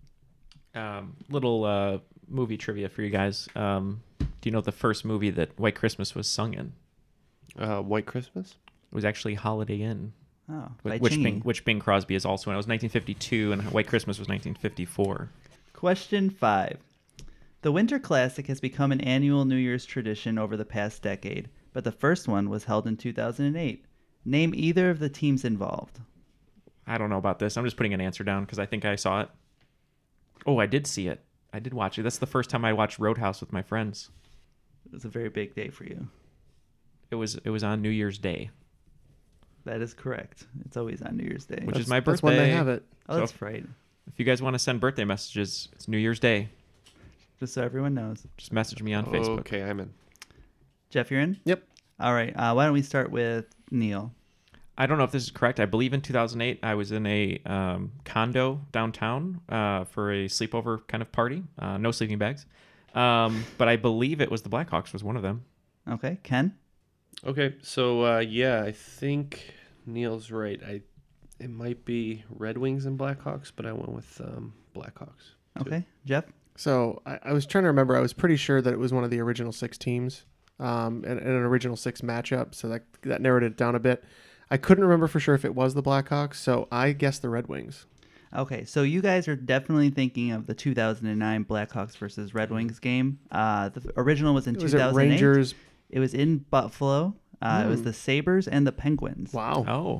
Speaker 8: Um, little uh, movie trivia for you guys. Um, do you know the first movie that White Christmas was sung in?
Speaker 7: Uh, White Christmas.
Speaker 8: It was actually Holiday Inn,
Speaker 6: Oh,
Speaker 8: wh-
Speaker 6: by
Speaker 8: which
Speaker 6: Chingy.
Speaker 8: Bing, which Bing Crosby is also in. It was nineteen fifty-two, and White Christmas was nineteen fifty-four.
Speaker 6: Question five. The Winter Classic has become an annual New Year's tradition over the past decade, but the first one was held in two thousand eight. Name either of the teams involved.
Speaker 8: I don't know about this. I'm just putting an answer down because I think I saw it. Oh, I did see it. I did watch it. That's the first time I watched Roadhouse with my friends.
Speaker 6: It was a very big day for you.
Speaker 8: It was it was on New Year's Day,
Speaker 6: That is correct. It's always on New Year's Day.
Speaker 8: which is my birthday.
Speaker 10: That's when they have it.
Speaker 6: Oh, that's
Speaker 8: so-
Speaker 6: right.
Speaker 8: If you guys want to send birthday messages, it's New Year's Day.
Speaker 6: Just so everyone knows.
Speaker 8: Just message me on Facebook.
Speaker 7: Okay, I'm in.
Speaker 6: Jeff, you're in?
Speaker 10: Yep.
Speaker 6: All right. Uh, why don't we start with Neal?
Speaker 8: I don't know if this is correct. I believe in two thousand eight, I was in a um, condo downtown uh, for a sleepover kind of party. Uh, no sleeping bags. Um, but I believe it was the Blackhawks was one of them.
Speaker 6: Okay. Ken?
Speaker 7: Okay, so uh, yeah, I think Neal's right. I it might be Red Wings and Blackhawks, but I went with um, Blackhawks. too.
Speaker 6: Okay. Jeff?
Speaker 10: So I, I was trying to remember. I was pretty sure that it was one of the original six teams, um, and, and an original six matchup. So that that narrowed it down a bit. I couldn't remember for sure if it was the Blackhawks, so I guessed the Red Wings.
Speaker 6: Okay, so you guys are definitely thinking of the two thousand nine Blackhawks versus Red Wings game. Uh, the original was in
Speaker 10: Was
Speaker 6: two
Speaker 10: it
Speaker 6: thousand eight.
Speaker 10: Rangers?
Speaker 6: It was in Buffalo. Uh, It was
Speaker 10: Hmm.
Speaker 6: the Sabres and the Penguins.
Speaker 10: Wow,
Speaker 8: Oh.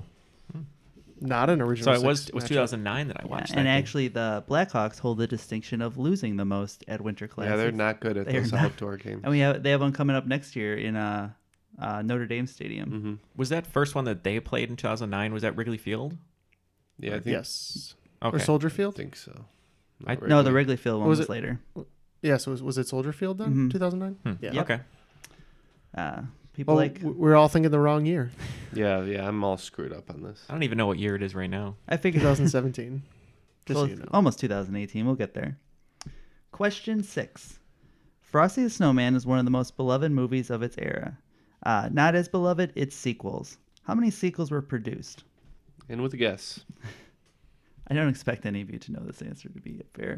Speaker 10: not an
Speaker 8: So
Speaker 10: original.
Speaker 8: it was
Speaker 10: six
Speaker 8: it was
Speaker 10: matchup.
Speaker 8: two thousand nine that I
Speaker 6: Yeah,
Speaker 8: watched that
Speaker 6: and
Speaker 8: game.
Speaker 6: actually, the Blackhawks hold the distinction of losing the most at Winter Classics.
Speaker 7: Yeah, they're not good at
Speaker 6: They're
Speaker 7: those
Speaker 6: not.
Speaker 7: outdoor games.
Speaker 6: And we have they have one coming up next year in uh, uh, Notre Dame Stadium.
Speaker 7: Mm-hmm.
Speaker 8: Was that first one that they played in two thousand nine? Was that Wrigley Field?
Speaker 7: Yeah, I think,
Speaker 10: Yes.
Speaker 8: Okay.
Speaker 10: Or Soldier
Speaker 7: I
Speaker 10: Field?
Speaker 7: think so.
Speaker 8: I-
Speaker 7: Not
Speaker 6: No, the
Speaker 7: Wrigley.
Speaker 6: Wrigley Field one
Speaker 10: Was
Speaker 6: was,
Speaker 10: it-
Speaker 6: later.
Speaker 10: Yes. Was was it Soldier Field then?
Speaker 6: Mhm.
Speaker 10: two thousand nine.
Speaker 8: Hmm.
Speaker 10: Yeah.
Speaker 6: Yep.
Speaker 8: Okay.
Speaker 6: Uh, people
Speaker 10: Well,
Speaker 6: like
Speaker 10: w- we're all thinking the wrong year.
Speaker 7: Yeah, yeah, I'm all screwed up on this.
Speaker 8: I don't even know what year it is right now.
Speaker 6: I figured
Speaker 10: twenty seventeen. Just
Speaker 6: well,
Speaker 10: so you know.
Speaker 6: almost two thousand eighteen. We'll get there. Question six. Frosty the Snowman is one of the most beloved movies of its era. Uh, not as beloved, its sequels. How many sequels were produced?
Speaker 7: In with a guess.
Speaker 6: I don't expect any of you to know this answer, to be fair.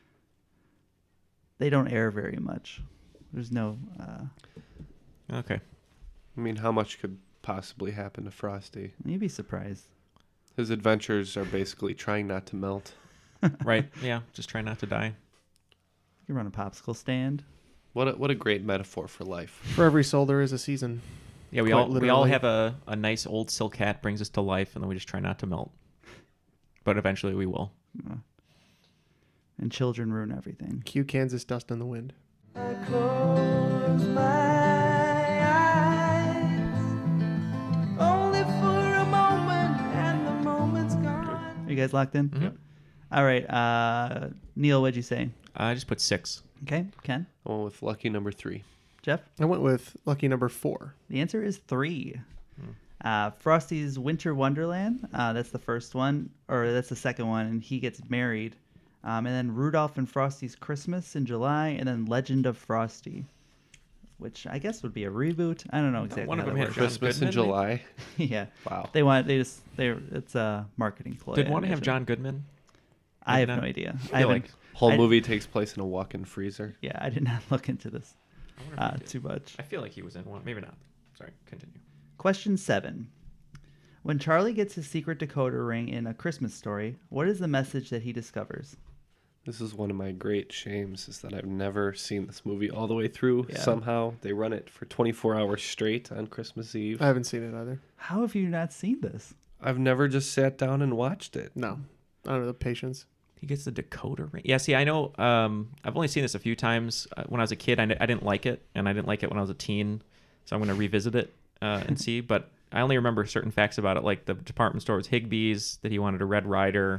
Speaker 6: They don't air very much. There's no... Uh...
Speaker 8: Okay.
Speaker 7: I mean, how much could possibly happen to Frosty?
Speaker 6: You'd be surprised.
Speaker 7: His adventures are basically trying not to melt.
Speaker 8: Right, yeah. Just try not to die.
Speaker 6: You can run a popsicle stand.
Speaker 7: What a, what a great metaphor for life.
Speaker 10: For every soul, there is a season.
Speaker 8: Yeah, we
Speaker 10: Quite
Speaker 8: all we all
Speaker 10: literally.
Speaker 8: have a, a nice old silk hat, brings us to life, and then we just try not to melt. But eventually we will.
Speaker 6: Uh, and children ruin everything.
Speaker 10: Cue Kansas Dust in the Wind.
Speaker 11: I close my eyes only for a moment, and the moment's gone.
Speaker 6: Are you guys locked in?
Speaker 8: Mm-hmm.
Speaker 6: All right. Uh, Neal, what'd you say?
Speaker 8: I just put six.
Speaker 6: Okay. Ken?
Speaker 7: I went with lucky number three.
Speaker 6: Jeff?
Speaker 10: I went with lucky number four.
Speaker 6: The answer is three. Uh, Frosty's Winter Wonderland. Uh, that's the first one, or that's the second one, and he gets married. Um, and then Rudolph and Frosty's Christmas in July, and then Legend of Frosty, which I guess would be a reboot. I don't know exactly.
Speaker 8: one of
Speaker 6: how
Speaker 8: them
Speaker 6: that
Speaker 8: had
Speaker 6: works.
Speaker 7: Christmas in
Speaker 8: Goodman,
Speaker 7: July.
Speaker 6: Yeah.
Speaker 7: Wow.
Speaker 6: They want. They just. They. It's a marketing ploy.
Speaker 8: Did
Speaker 6: I
Speaker 8: one have
Speaker 6: imagine.
Speaker 8: John Goodman?
Speaker 6: I have
Speaker 8: Maybe
Speaker 6: no
Speaker 8: not.
Speaker 6: idea.
Speaker 8: I
Speaker 6: I
Speaker 8: feel
Speaker 6: haven't.
Speaker 8: like
Speaker 7: Whole
Speaker 6: I-
Speaker 7: movie takes place in a walk-in freezer.
Speaker 6: Yeah, I did not look into this
Speaker 8: I wonder if
Speaker 6: uh,
Speaker 8: he did.
Speaker 6: too much.
Speaker 8: I feel like he was in one. Maybe not. Sorry, continue.
Speaker 6: Question seven. When Charlie gets his secret decoder ring in A Christmas Story, what is the message that he discovers?
Speaker 7: This is one of my great shames, is that I've never seen this movie all the way through.
Speaker 6: Yeah.
Speaker 7: Somehow they run it for twenty-four hours straight on Christmas Eve.
Speaker 10: I haven't seen it either.
Speaker 6: How have you not seen this?
Speaker 7: I've never just sat down and watched it.
Speaker 10: No. I don't have the patience.
Speaker 8: He gets the decoder ring. Yeah, see, I know. Um, I've only seen this a few times. Uh, when I was a kid, I, I didn't like it, and I didn't like it when I was a teen. So I'm going to revisit it uh, and see. But I only remember certain facts about it, like the department store was Higbee's, that he wanted a Red Ryder.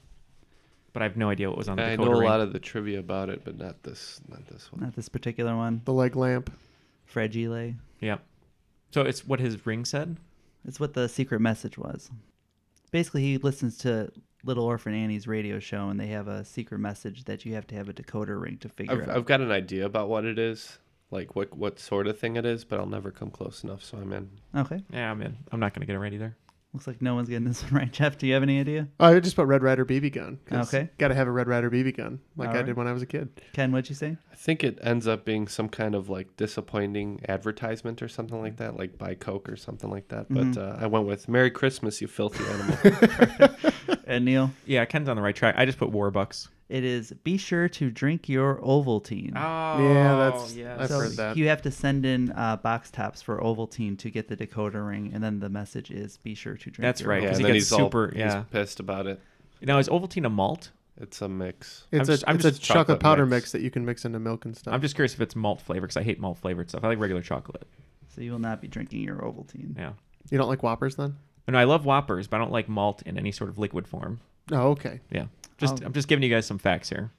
Speaker 8: But I have no idea what was on the
Speaker 7: I
Speaker 8: decoder
Speaker 7: know a
Speaker 8: ring.
Speaker 7: lot of the trivia about it, but not this, not this one.
Speaker 6: Not this particular one.
Speaker 10: The leg lamp.
Speaker 6: Fragile.
Speaker 8: Yeah. So it's what his ring said?
Speaker 6: It's what the secret message was. Basically, he listens to Little Orphan Annie's radio show, and they have a secret message that you have to have a decoder ring to figure
Speaker 7: I've,
Speaker 6: out.
Speaker 7: I've got an idea about what it is, like what what sort of thing it is, but I'll never come close enough, so I'm in.
Speaker 6: Okay.
Speaker 8: Yeah, I'm in. I'm not going to get it right either.
Speaker 6: Looks like no one's getting this one right. Jeff, do you have any idea?
Speaker 10: Oh, I just put Red Ryder B B gun. 'cause
Speaker 6: Okay.
Speaker 10: Got to have a Red Ryder B B gun, like
Speaker 6: All
Speaker 10: I
Speaker 6: right.
Speaker 10: did when I was a kid.
Speaker 6: Ken, what'd you say?
Speaker 7: I think it ends up being some kind of like disappointing advertisement or something like that, like buy Coke or something like that. But
Speaker 6: Mhm.
Speaker 7: uh, I went with Merry Christmas, you filthy animal.
Speaker 6: And Neal?
Speaker 8: Yeah, Ken's on the right track. I just put Warbucks.
Speaker 6: It is be sure to drink your Ovaltine.
Speaker 8: Oh,
Speaker 10: Yeah, that's-
Speaker 8: yes.
Speaker 10: I've
Speaker 6: so
Speaker 10: heard that.
Speaker 6: you have to send in uh, box tops for Ovaltine to get the decoder ring, and then the message is be sure to drink.
Speaker 8: That's
Speaker 6: your
Speaker 8: right,
Speaker 7: yeah,
Speaker 8: 'cause
Speaker 7: and
Speaker 8: he
Speaker 7: then
Speaker 8: gets
Speaker 7: he's all
Speaker 8: super-
Speaker 7: he's
Speaker 8: yeah.
Speaker 7: pissed about it.
Speaker 8: Now, is Ovaltine a malt?
Speaker 7: It's a mix.
Speaker 10: It's
Speaker 8: I'm just-
Speaker 10: a
Speaker 8: I'm
Speaker 10: it's
Speaker 8: just
Speaker 10: a chocolate,
Speaker 7: chocolate
Speaker 10: powder
Speaker 7: mix.
Speaker 10: mix. that you can mix into milk and stuff.
Speaker 8: I'm just curious if it's malt flavor, because I hate malt flavored stuff. I like regular chocolate.
Speaker 6: So you will not be drinking your Ovaltine.
Speaker 8: Yeah.
Speaker 10: You don't like Whoppers then?
Speaker 8: And I love Whoppers, but I don't like malt in any sort of liquid form.
Speaker 10: Oh, okay.
Speaker 8: Yeah. Just
Speaker 6: Oh.
Speaker 8: I'm just giving you guys some facts here.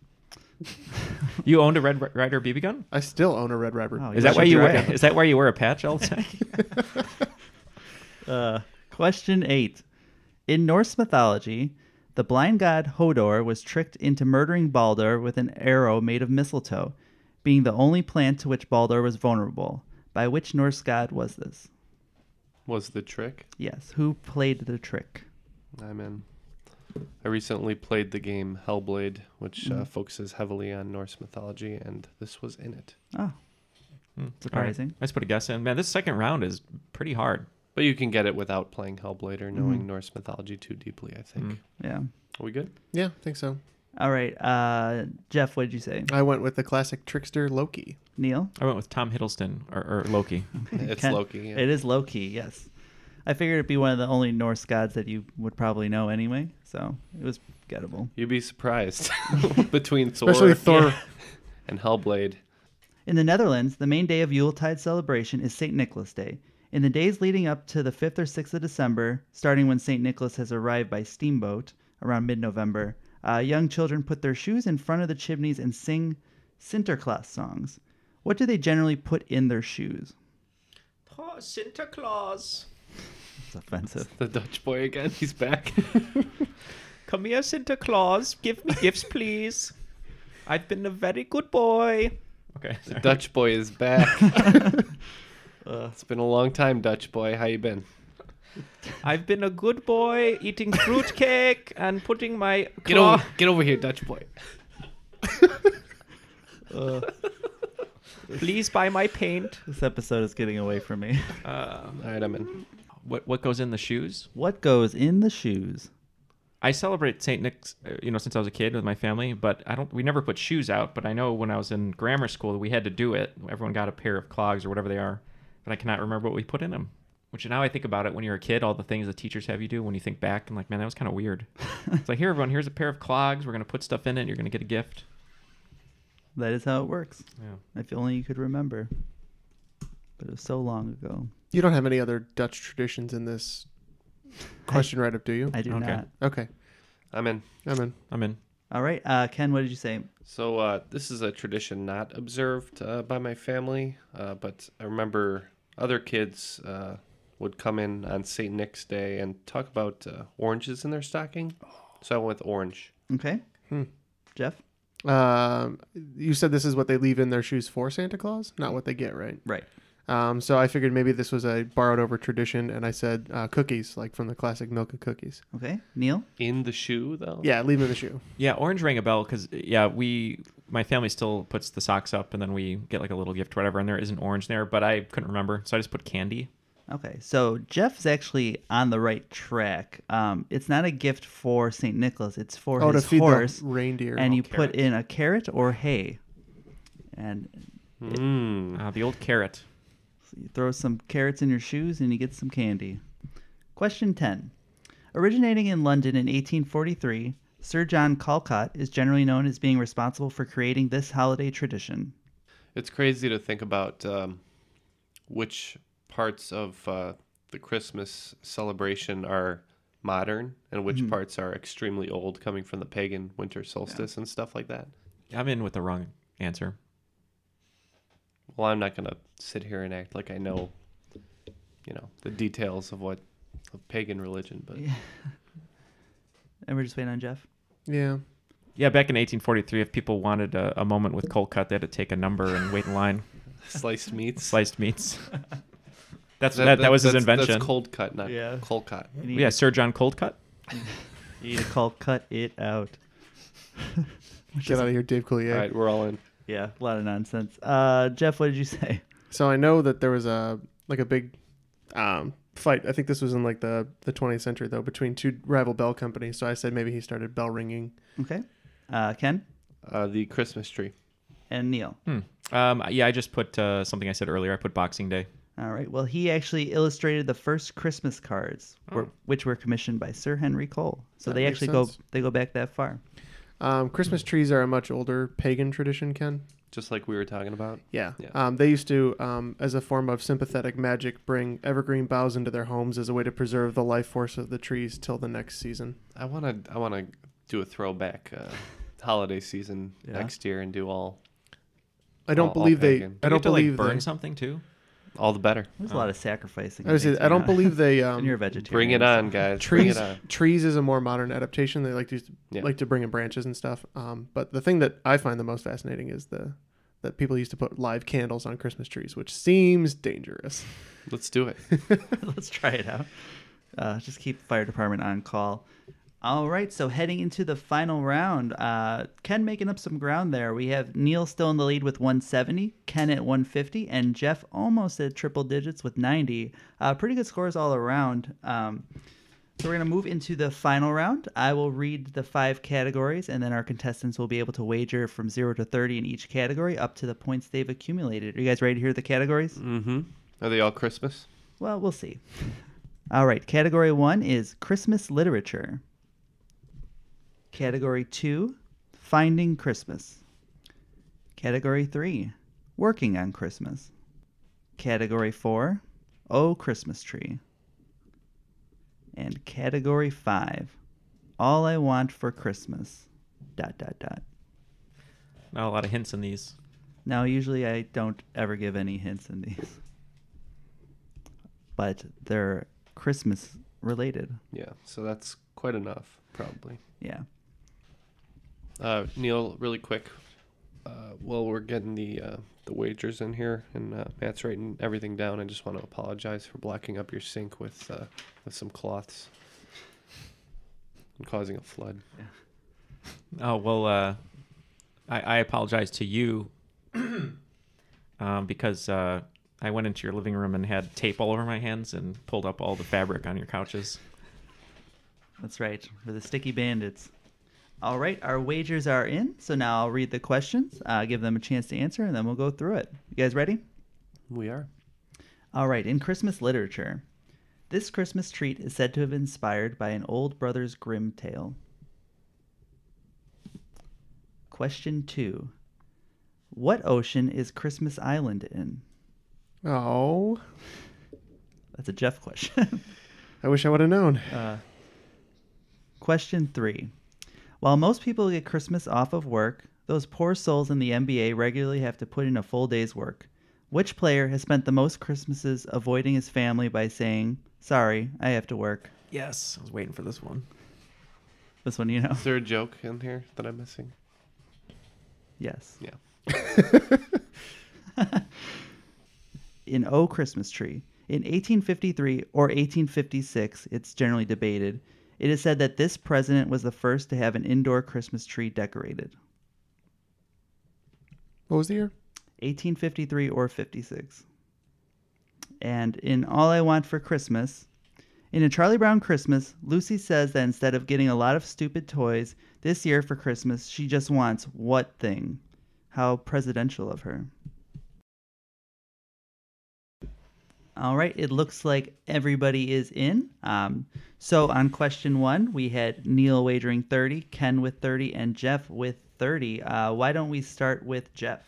Speaker 8: You owned a Red Ryder B B gun?
Speaker 10: I still own a Red Ryder.
Speaker 6: Oh,
Speaker 8: Is that why you
Speaker 10: Dragon.
Speaker 8: wear? Is that why you wear a patch all the time?
Speaker 6: Uh, question eight. In Norse mythology, the blind god Hodor was tricked into murdering Baldur with an arrow made of mistletoe, being the only plant to which Baldur was vulnerable. By which Norse god was this?
Speaker 7: Was the trick?
Speaker 6: Yes. Who played the trick?
Speaker 7: I'm in. I recently played the game Hellblade, which uh,
Speaker 6: Mm.
Speaker 7: focuses heavily on Norse mythology, and this was in it.
Speaker 6: Oh,
Speaker 8: Hmm.
Speaker 6: surprising.
Speaker 8: All right. I just put a guess in. Man, this second round is pretty hard.
Speaker 7: But you can get it without playing Hellblade or knowing
Speaker 6: Mhm.
Speaker 7: Norse mythology too deeply, I think.
Speaker 8: Mm.
Speaker 6: Yeah.
Speaker 7: Are we good?
Speaker 10: Yeah, I think so.
Speaker 6: All right. Uh, Jeff, what did you say?
Speaker 10: I went with the classic trickster Loki.
Speaker 6: Neal?
Speaker 8: I went with Tom Hiddleston or, or Loki.
Speaker 7: It's
Speaker 6: Ken?
Speaker 7: Loki. Yeah.
Speaker 6: It is Loki, yes. I figured it'd be one of the only Norse gods that you would probably know anyway, so it was gettable.
Speaker 7: You'd be surprised between Thor,
Speaker 10: Especially Thor.
Speaker 6: Yeah.
Speaker 7: and Hellblade.
Speaker 6: In the Netherlands, the main day of Yuletide celebration is Saint Nicholas Day. In the days leading up to the fifth or sixth of December, starting when Saint Nicholas has arrived by steamboat around mid-November, uh, young children put their shoes in front of the chimneys and sing Sinterklaas songs. What do they generally put in their shoes?
Speaker 8: Oh, Santa Claus.
Speaker 6: It's offensive.
Speaker 7: The Dutch boy again. He's back.
Speaker 8: Come here, Santa Claus. Give me gifts, please. I've been a very good boy. Okay.
Speaker 7: The
Speaker 8: sorry.
Speaker 7: Dutch boy is back. uh, it's been a long time, Dutch boy. How you been?
Speaker 8: I've been a good boy, eating fruitcake and putting my
Speaker 7: Get
Speaker 8: claw-
Speaker 7: over, get over here, Dutch boy.
Speaker 6: Uh,
Speaker 8: Please buy my paint.
Speaker 6: this episode is getting away from me.
Speaker 8: Uh,
Speaker 7: All right, I'm in.
Speaker 8: what what goes in the shoes?
Speaker 6: What goes in the shoes?
Speaker 8: I celebrate Saint Nick's, uh, you know, since I was a kid with my family, but I don't. We never put shoes out. But I know when I was in grammar school, we had to do it. Everyone got a pair of clogs or whatever they are, but I cannot remember what we put in them. Which now I think about it, when you're a kid, all the things the teachers have you do. When you think back, I'm like, man, that was kind of weird. It's like, here, everyone, here's a pair of clogs. We're gonna put stuff in it. You're gonna get a gift.
Speaker 6: That is how it works.
Speaker 8: Yeah.
Speaker 6: If only you could remember. But it was so long ago.
Speaker 10: You don't have any other Dutch traditions in this question write-up, do you?
Speaker 6: I do
Speaker 8: Okay.
Speaker 6: not.
Speaker 10: Okay.
Speaker 7: I'm in.
Speaker 10: I'm in.
Speaker 8: I'm in.
Speaker 6: All right. Uh, Ken, what did you say?
Speaker 7: So uh, this is a tradition not observed uh, by my family, uh, but I remember other kids uh, would come in on Saint Nick's Day and talk about uh, oranges in their stocking. So I went with orange.
Speaker 6: Okay.
Speaker 10: Hmm.
Speaker 6: Jeff?
Speaker 10: Um, you said this is what they leave in their shoes for Santa Claus, not what they get, right?
Speaker 6: Right.
Speaker 10: Um, so I figured maybe this was a borrowed over tradition, and I said uh, cookies, like from the classic Milka cookies.
Speaker 6: Okay. Neal?
Speaker 7: In the shoe, though?
Speaker 10: Yeah, leave them in the shoe.
Speaker 8: Yeah, orange rang a bell because yeah, we my family still puts the socks up and then we get like a little gift or whatever, and there isn't orange there, but I couldn't remember, so I just put candy.
Speaker 6: Okay. So Jeff's actually on the right track. Um, it's not a gift for Saint Nicholas. It's for
Speaker 10: Oh,
Speaker 6: his
Speaker 10: to feed
Speaker 6: horse.
Speaker 10: the reindeer.
Speaker 6: And
Speaker 10: Oh,
Speaker 6: you put
Speaker 8: carrot.
Speaker 6: in a carrot or hay. And
Speaker 7: Mm.
Speaker 8: Uh, the old carrot.
Speaker 6: you throw some carrots in your shoes and you get some candy. Question ten. Originating in London in eighteen forty-three, Sir John Calcott is generally known as being responsible for creating this holiday tradition.
Speaker 7: It's crazy to think about um, which parts of uh, the Christmas celebration are modern and which
Speaker 6: Mhm.
Speaker 7: parts are extremely old, coming from the pagan winter solstice and stuff like that.
Speaker 8: I'm in with the wrong answer.
Speaker 7: Well, I'm not going to sit here and act like I know, you know, the details of what of pagan religion, but
Speaker 6: Yeah. And we're just waiting on Jeff.
Speaker 10: Yeah.
Speaker 8: Yeah, back in eighteen forty-three, if people wanted a, a moment with cold cut, they had to take a number and wait in line.
Speaker 7: sliced meats.
Speaker 8: Sliced meats. That's that, that, was his
Speaker 7: that's-
Speaker 8: invention.
Speaker 7: That's cold cut, not
Speaker 6: Yeah.
Speaker 7: cold cut.
Speaker 6: You need,
Speaker 8: Yeah, Sir John Coldcut.
Speaker 6: you need to call cut it out.
Speaker 10: Get out of here, Dave Coulier.
Speaker 7: All right, we're all in.
Speaker 6: Yeah, a lot of nonsense. Uh, Jeff, what did you say?
Speaker 10: So I know that there was a like a big um, fight. I think this was in like the the twentieth century though, between two rival bell companies. So I said maybe he started bell ringing.
Speaker 6: Okay. Uh, Ken
Speaker 7: Uh, the Christmas tree.
Speaker 6: and Neal.
Speaker 8: Hmm. Um, yeah, I just put uh, something I said earlier. I put Boxing Day.
Speaker 6: All right. Well, he actually illustrated the first Christmas cards, were, which were commissioned by Sir Henry Cole. So
Speaker 10: That
Speaker 6: they
Speaker 10: makes
Speaker 6: actually
Speaker 10: sense.
Speaker 6: go they go back that far.
Speaker 10: Um, Christmas trees are a much older pagan tradition, Ken.
Speaker 7: Just like we were talking about.
Speaker 10: Yeah.
Speaker 7: Yeah.
Speaker 10: Um, they used to, um, as a form of sympathetic magic, bring evergreen boughs into their homes as a way to preserve the life force of the trees till the next season.
Speaker 7: I want to I want to do a throwback uh, holiday season
Speaker 6: Yeah.
Speaker 7: next year and do all
Speaker 10: I don't
Speaker 7: All- all
Speaker 10: believe they.
Speaker 7: pagan.
Speaker 10: I
Speaker 8: Do you
Speaker 10: don't
Speaker 8: have to,
Speaker 10: believe
Speaker 8: like, burn
Speaker 10: they.
Speaker 8: something too.
Speaker 7: all the better.
Speaker 6: There's a lot of sacrificing.
Speaker 10: I, was,
Speaker 6: things
Speaker 10: I don't
Speaker 6: going on.
Speaker 10: believe they. Um,
Speaker 6: And you're a vegetarian.
Speaker 7: Bring it
Speaker 6: so-
Speaker 7: on, guys. Bring
Speaker 10: trees.
Speaker 7: it on.
Speaker 10: Trees is a more modern adaptation. They like to use,
Speaker 7: Yeah.
Speaker 10: like to bring in branches and stuff. Um, but the thing that I find the most fascinating is the that people used to put live candles on Christmas trees, which seems dangerous.
Speaker 7: Let's do it.
Speaker 6: Let's try it out. Uh, just keep the fire department on call. All right, so heading into the final round, uh, Ken making up some ground there. We have Neal still in the lead with one seventy, Ken at one fifty, and Jeff almost at triple digits with ninety. Uh, pretty good scores all around. Um, so we're going to move into the final round. I will read the five categories, and then our contestants will be able to wager from zero to thirty in each category up to the points they've accumulated. Are you guys ready to hear the categories?
Speaker 7: Mm-hmm. Are they all Christmas?
Speaker 6: Well, we'll see. All right, category one is Christmas literature. Category two, Finding Christmas. Category three, Working on Christmas. Category four, Oh Christmas Tree. And category five, All I Want for Christmas. Dot, dot, dot.
Speaker 8: Not a lot of hints in these.
Speaker 6: Now, usually I don't ever give any hints in these. But they're Christmas related.
Speaker 7: Yeah, so that's quite enough, probably.
Speaker 6: Yeah.
Speaker 7: Uh, Neal, really quick, uh, well, we're getting the uh, the wagers in here, and uh, Matt's writing everything down. I just want to apologize for blocking up your sink with uh, with some cloths and causing a flood.
Speaker 8: Yeah. Oh well, uh, I, I apologize to you um, because uh, I went into your living room and had tape all over my hands and pulled up all the fabric on your couches.
Speaker 6: That's right, for the sticky bandits. All right, our wagers are in, so now I'll read the questions, uh, give them a chance to answer, and then we'll go through it. You guys ready?
Speaker 7: We are.
Speaker 6: All right, in Christmas literature, this Christmas treat is said to have been inspired by an old Brothers Grimm tale. Question two. What ocean is Christmas Island in?
Speaker 10: Oh.
Speaker 6: That's a Jeff question.
Speaker 10: I wish I would have known.
Speaker 6: Uh, question three. While most people get Christmas off of work, those poor souls in the N B A regularly have to put in a full day's work. Which player has spent the most Christmases avoiding his family by saying, "Sorry, I have to work"?
Speaker 8: Yes, I was waiting for this one.
Speaker 6: This one, you know.
Speaker 7: Is there a joke in here that I'm missing?
Speaker 6: Yes.
Speaker 7: Yeah.
Speaker 6: In O Christmas Tree, in eighteen fifty-three or eighteen fifty-six, it's generally debated, it is said that this president was the first to have an indoor Christmas tree decorated.
Speaker 10: What was the year?
Speaker 6: eighteen fifty-three or fifty-six. And in All I Want for Christmas, in A Charlie Brown Christmas, Lucy says that instead of getting a lot of stupid toys, this year for Christmas, she just wants what thing? How presidential of her. All right, it looks like everybody is in. Um, so on question one, we had Neal wagering thirty, Ken with thirty, and Jeff with thirty. Uh, why don't we start with Jeff?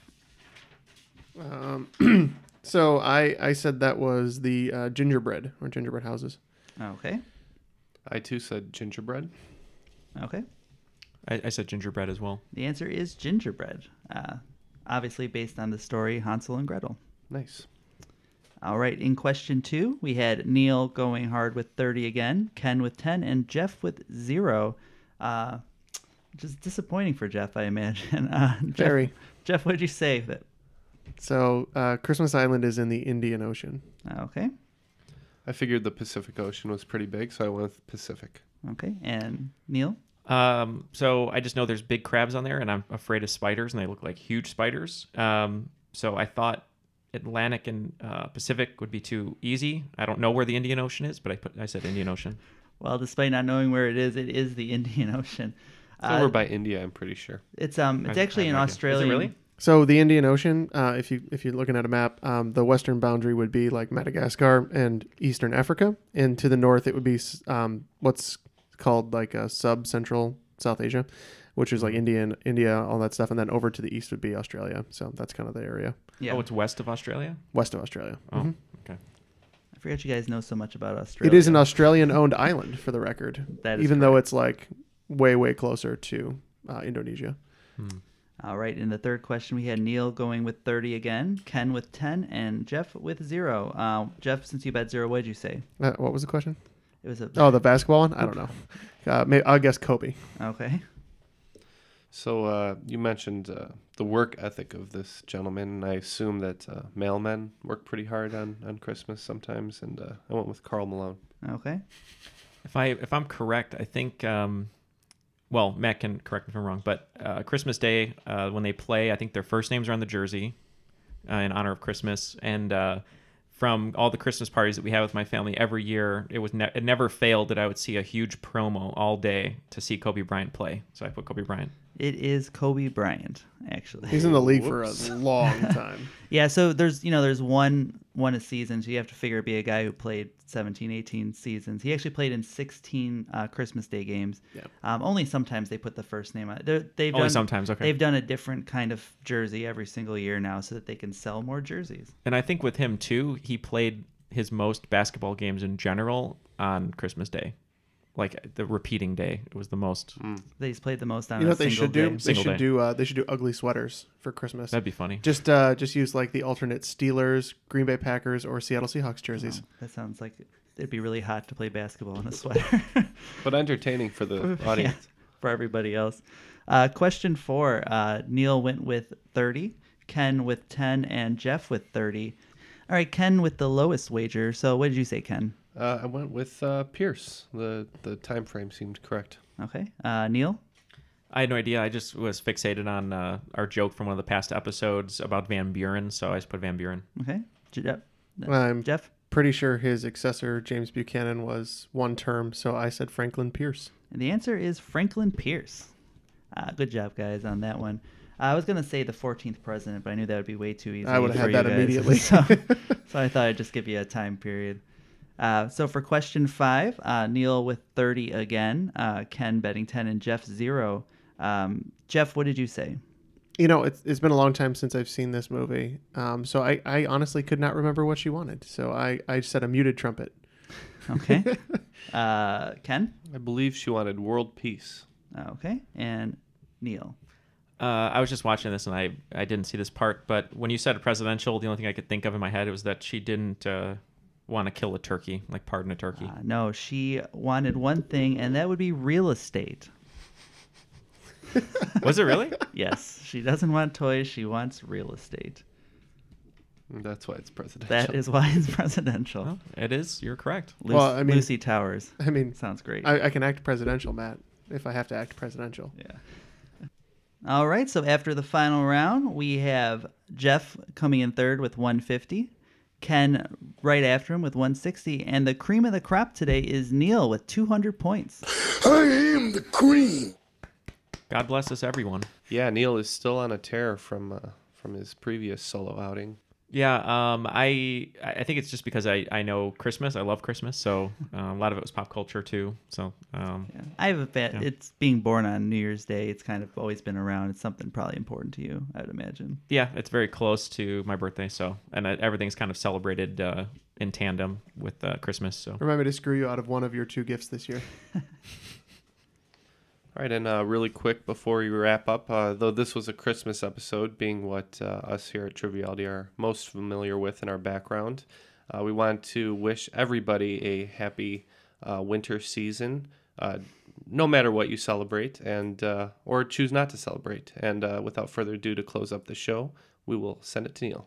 Speaker 10: Um, so I, I said that was the uh, gingerbread or gingerbread houses.
Speaker 6: Okay.
Speaker 7: I too said gingerbread.
Speaker 6: Okay.
Speaker 8: I, I said gingerbread as well.
Speaker 6: The answer is gingerbread. Uh, obviously based on the story Hansel and Gretel.
Speaker 7: Nice.
Speaker 6: All right, in question two, we had Neal going hard with thirty again, Ken with ten, and Jeff with zero. Uh, just disappointing for Jeff, I imagine. Uh, Jeff,
Speaker 10: Very.
Speaker 6: Jeff, what did you say? That?
Speaker 10: So uh, Christmas Island is in the Indian Ocean.
Speaker 6: Okay.
Speaker 7: I figured the Pacific Ocean was pretty big, so I went with Pacific.
Speaker 6: Okay, and Neal?
Speaker 8: Um, so I just know there's big crabs on there, and I'm afraid of spiders, and they look like huge spiders. Um, so I thought Atlantic and uh, Pacific would be too easy. I don't know where the Indian Ocean is, but I put I said Indian Ocean.
Speaker 6: Well, despite not knowing where it is, it is the Indian Ocean.
Speaker 7: It's
Speaker 6: uh,
Speaker 7: over by India, I'm pretty sure.
Speaker 6: It's um, it's
Speaker 8: I-
Speaker 6: actually
Speaker 8: I
Speaker 6: an
Speaker 8: have no idea.
Speaker 6: Australian.
Speaker 8: Is it really?
Speaker 10: So the Indian Ocean, uh, if you if you're looking at a map, um, the western boundary would be like Madagascar and Eastern Africa, and to the north it would be um, what's called like a sub-central South Asia, which is like India, and, India, all that stuff, and then over to the east would be Australia. So that's kind of the area.
Speaker 6: Yeah.
Speaker 8: Oh, it's west of Australia?
Speaker 10: West of Australia.
Speaker 8: Oh,
Speaker 10: Mhm.
Speaker 8: okay.
Speaker 6: I forgot you guys know so much about Australia.
Speaker 10: It is an Australian-owned island, for the record,
Speaker 6: That is
Speaker 10: even though
Speaker 6: correct.
Speaker 10: it's like way way closer to uh, Indonesia.
Speaker 8: Hmm.
Speaker 6: All right, in the third question, we had Neal going with thirty again, Ken with ten, and Jeff with zero. Uh, Jeff, since you bet zero, what did you say?
Speaker 10: Uh, what was the question?
Speaker 6: It was a...
Speaker 10: Oh, the basketball one? I don't know. Uh, maybe, I'll guess Kobe.
Speaker 6: Okay.
Speaker 7: So uh, you mentioned uh, the work ethic of this gentleman, and I assume that uh, mailmen work pretty hard on, on Christmas sometimes, and uh, I went with Karl Malone.
Speaker 6: Okay.
Speaker 8: If I if I'm correct, I think um, well, Matt can correct me if I'm wrong, but uh, Christmas Day uh, when they play, I think their first names are on the jersey uh, in honor of Christmas, and uh, from all the Christmas parties that we have with my family every year, it was ne- it never failed that I would see a huge promo all day to see Kobe Bryant play. So I put Kobe Bryant.
Speaker 6: It is Kobe Bryant, actually.
Speaker 10: He's in the league
Speaker 7: Whoops.
Speaker 10: for a long time.
Speaker 6: Yeah, so there's, you know, there's one one a season, so you have to figure it'd be a guy who played seventeen, eighteen seasons. He actually played in sixteen uh, Christmas Day games.
Speaker 10: Yeah.
Speaker 6: Um, only sometimes they put the first name on it. They're, they've
Speaker 8: Only
Speaker 6: done,
Speaker 8: sometimes, okay.
Speaker 6: They've done a different kind of jersey every single year now so that they can sell more jerseys.
Speaker 8: And I think with him too, he played his most basketball games in general on Christmas Day. Like the repeating day, it was the most.
Speaker 7: Mm.
Speaker 6: He's played the most on
Speaker 10: You know
Speaker 6: a
Speaker 10: what they
Speaker 6: single
Speaker 10: should do?
Speaker 6: day.
Speaker 10: They
Speaker 8: Single
Speaker 10: should
Speaker 8: day.
Speaker 10: do. Uh, they should do ugly sweaters for Christmas.
Speaker 8: That'd be funny.
Speaker 10: Just uh, just use like the alternate Steelers, Green Bay Packers, or Seattle Seahawks jerseys.
Speaker 6: Oh, that sounds like it'd be really hot to play basketball in a sweater.
Speaker 7: But entertaining for the audience.
Speaker 6: Yeah, for everybody else. Uh, question four. Uh, Neal went with thirty, Ken with ten, and Jeff with thirty. All right, Ken with the lowest wager. So what did you say, Ken?
Speaker 7: Uh, I went with uh, Pierce. The the time frame seemed correct.
Speaker 6: Okay. Uh, Neal?
Speaker 8: I had no idea. I just was fixated on uh, our joke from one of the past episodes about Van Buren, so I just put Van Buren.
Speaker 6: Okay. Jeff?
Speaker 10: I'm
Speaker 6: Jeff?
Speaker 10: pretty sure his successor, James Buchanan, was one term, so I said Franklin Pierce.
Speaker 6: And the answer is Franklin Pierce. Uh, good job, guys, on that one. I was going to say the fourteenth president, but I knew that would be way too easy.
Speaker 10: I would have
Speaker 6: for
Speaker 10: had
Speaker 6: you
Speaker 10: that
Speaker 6: guys.
Speaker 10: immediately.
Speaker 6: so, so I thought I'd just give you a time period. Uh, so for question five, uh, Neal with thirty again, uh, Ken betting ten, and Jeff zero. Um, Jeff, what did you say?
Speaker 10: You know, it's, it's been a long time since I've seen this movie, um, so I, I honestly could not remember what she wanted. So I, I said a muted trumpet.
Speaker 6: Okay. uh, Ken?
Speaker 7: I believe she wanted world peace.
Speaker 6: Okay. And Neal?
Speaker 8: Uh, I was just watching this and I, I didn't see this part, but when you said presidential, the only thing I could think of in my head was that she didn't uh, want to kill a turkey, like pardon a turkey.
Speaker 6: Uh, no, she wanted one thing, and that would be real estate.
Speaker 8: Was it really?
Speaker 6: Yes. She doesn't want toys. She wants real estate.
Speaker 7: That's why it's presidential.
Speaker 6: That is why it's presidential.
Speaker 8: Well, it is. You're correct.
Speaker 6: Lucy,
Speaker 10: Well, I mean-
Speaker 6: Lucy Towers.
Speaker 10: I mean,
Speaker 6: Sounds great.
Speaker 10: I, I can act presidential, Matt, if I have to act presidential.
Speaker 6: Yeah. All right. So after the final round, we have Jeff coming in third with one fifty, Ken right after him with one sixty, and the cream of the crop today is Neal with two hundred points.
Speaker 9: I am the cream.
Speaker 8: God bless us, everyone.
Speaker 7: Yeah, Neal is still on a tear from uh, from his previous solo outing.
Speaker 8: Yeah, um, I I think it's just because I, I know Christmas. I love Christmas, so uh, a lot of it was pop culture too. So um,
Speaker 6: Yeah. I have a bet.
Speaker 8: Yeah.
Speaker 6: It's being born on New Year's Day. It's kind of always been around. It's something probably important to you, I would imagine.
Speaker 8: yeah, it's very close to my birthday. So and uh, everything's kind of celebrated uh, in tandem with uh, Christmas. So
Speaker 10: Remember to screw you out of one of your two gifts this year.
Speaker 7: All right, and uh, really quick before we wrap up, uh, though this was a Christmas episode, being what uh, us here at Triviality are most familiar with in our background, uh, we want to wish everybody a happy uh, winter season, uh, no matter what you celebrate, and uh, or choose not to celebrate. And uh, without further ado, to close up the show, we will send it to Neal.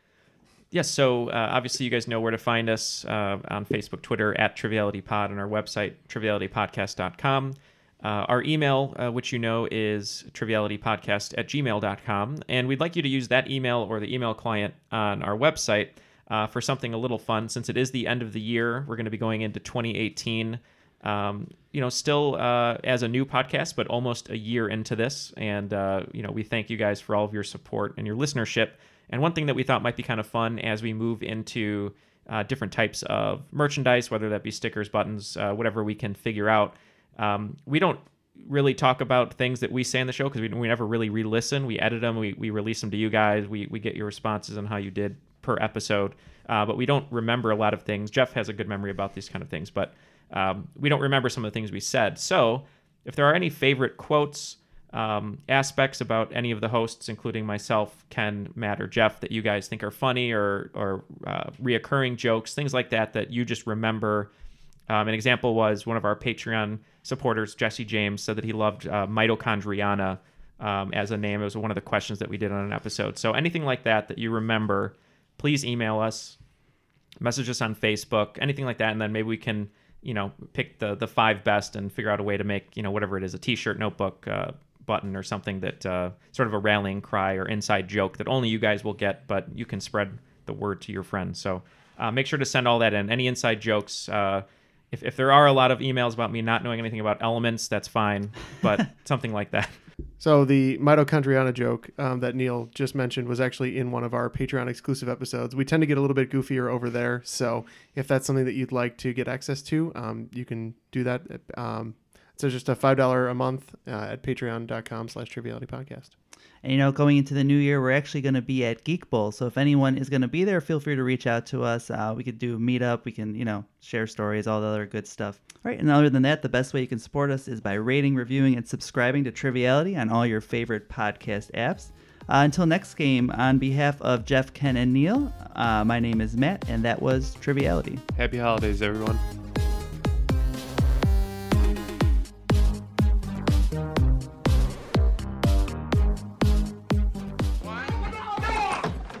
Speaker 8: yes, so uh, obviously you guys know where to find us uh, on Facebook, Twitter at Triviality Pod, and our website triviality podcast dot com. Uh, our email, uh, which you know, is trivialitypodcast at gmail dot com. And we'd like you to use that email or the email client on our website uh, for something a little fun. Since it is the end of the year, we're going to be going into twenty eighteen, um, you know, still uh, as a new podcast, but almost a year into this. And, uh, you know, we thank you guys for all of your support and your listenership. And one thing that we thought might be kind of fun as we move into uh, different types of merchandise, whether that be stickers, buttons, uh, whatever we can figure out. Um, we don't really talk about things that we say in the show because we, we never really re-listen. We edit them, we, we release them to you guys, we, we get your responses on how you did per episode, uh, but we don't remember a lot of things. Jeff has a good memory about these kind of things, but um, we don't remember some of the things we said. So if there are any favorite quotes, um, aspects about any of the hosts, including myself, Ken, Matt, or Jeff, that you guys think are funny or, or uh, reoccurring jokes, things like that, that you just remember. Um, an example was one of our Patreon supporters, Jesse James, said that he loved uh, mitochondriana um, as a name. It was one of the questions that we did on an episode. So anything like that that you remember, please email us, message us on Facebook, anything like that, and then maybe we can, you know, pick the the five best and figure out a way to make, you know, whatever it is, a T-shirt, notebook, uh, button, or something that uh, sort of a rallying cry or inside joke that only you guys will get, but you can spread the word to your friends. So uh, make sure to send all that in. Any inside jokes. Uh, If, if there are a lot of emails about me not knowing anything about elements, that's fine, but something like that.
Speaker 10: So the mitochondriana joke um, that Neal just mentioned was actually in one of our Patreon exclusive episodes. We tend to get a little bit goofier over there, so if that's something that you'd like to get access to, um, you can do that. Um, so just a five dollars a month uh, at patreon dot com slash triviality podcast.
Speaker 6: And, you know, going into the new year, we're actually going to be at Geek Bowl. So if anyone is going to be there, feel free to reach out to us. Uh, we could do a meetup. We can, you know, share stories, all the other good stuff. All right. And other than that, the best way you can support us is by rating, reviewing, and subscribing to Triviality on all your favorite podcast apps. Uh, until next game, on behalf of Jeff, Ken, and Neal, uh, my name is Matt, and that was Triviality.
Speaker 7: Happy holidays, everyone.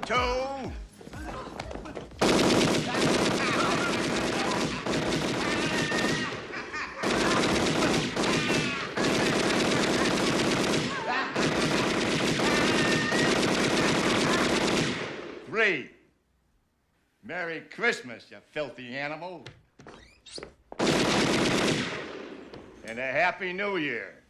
Speaker 12: two. Three. Merry Christmas, you filthy animal. And a Happy New Year.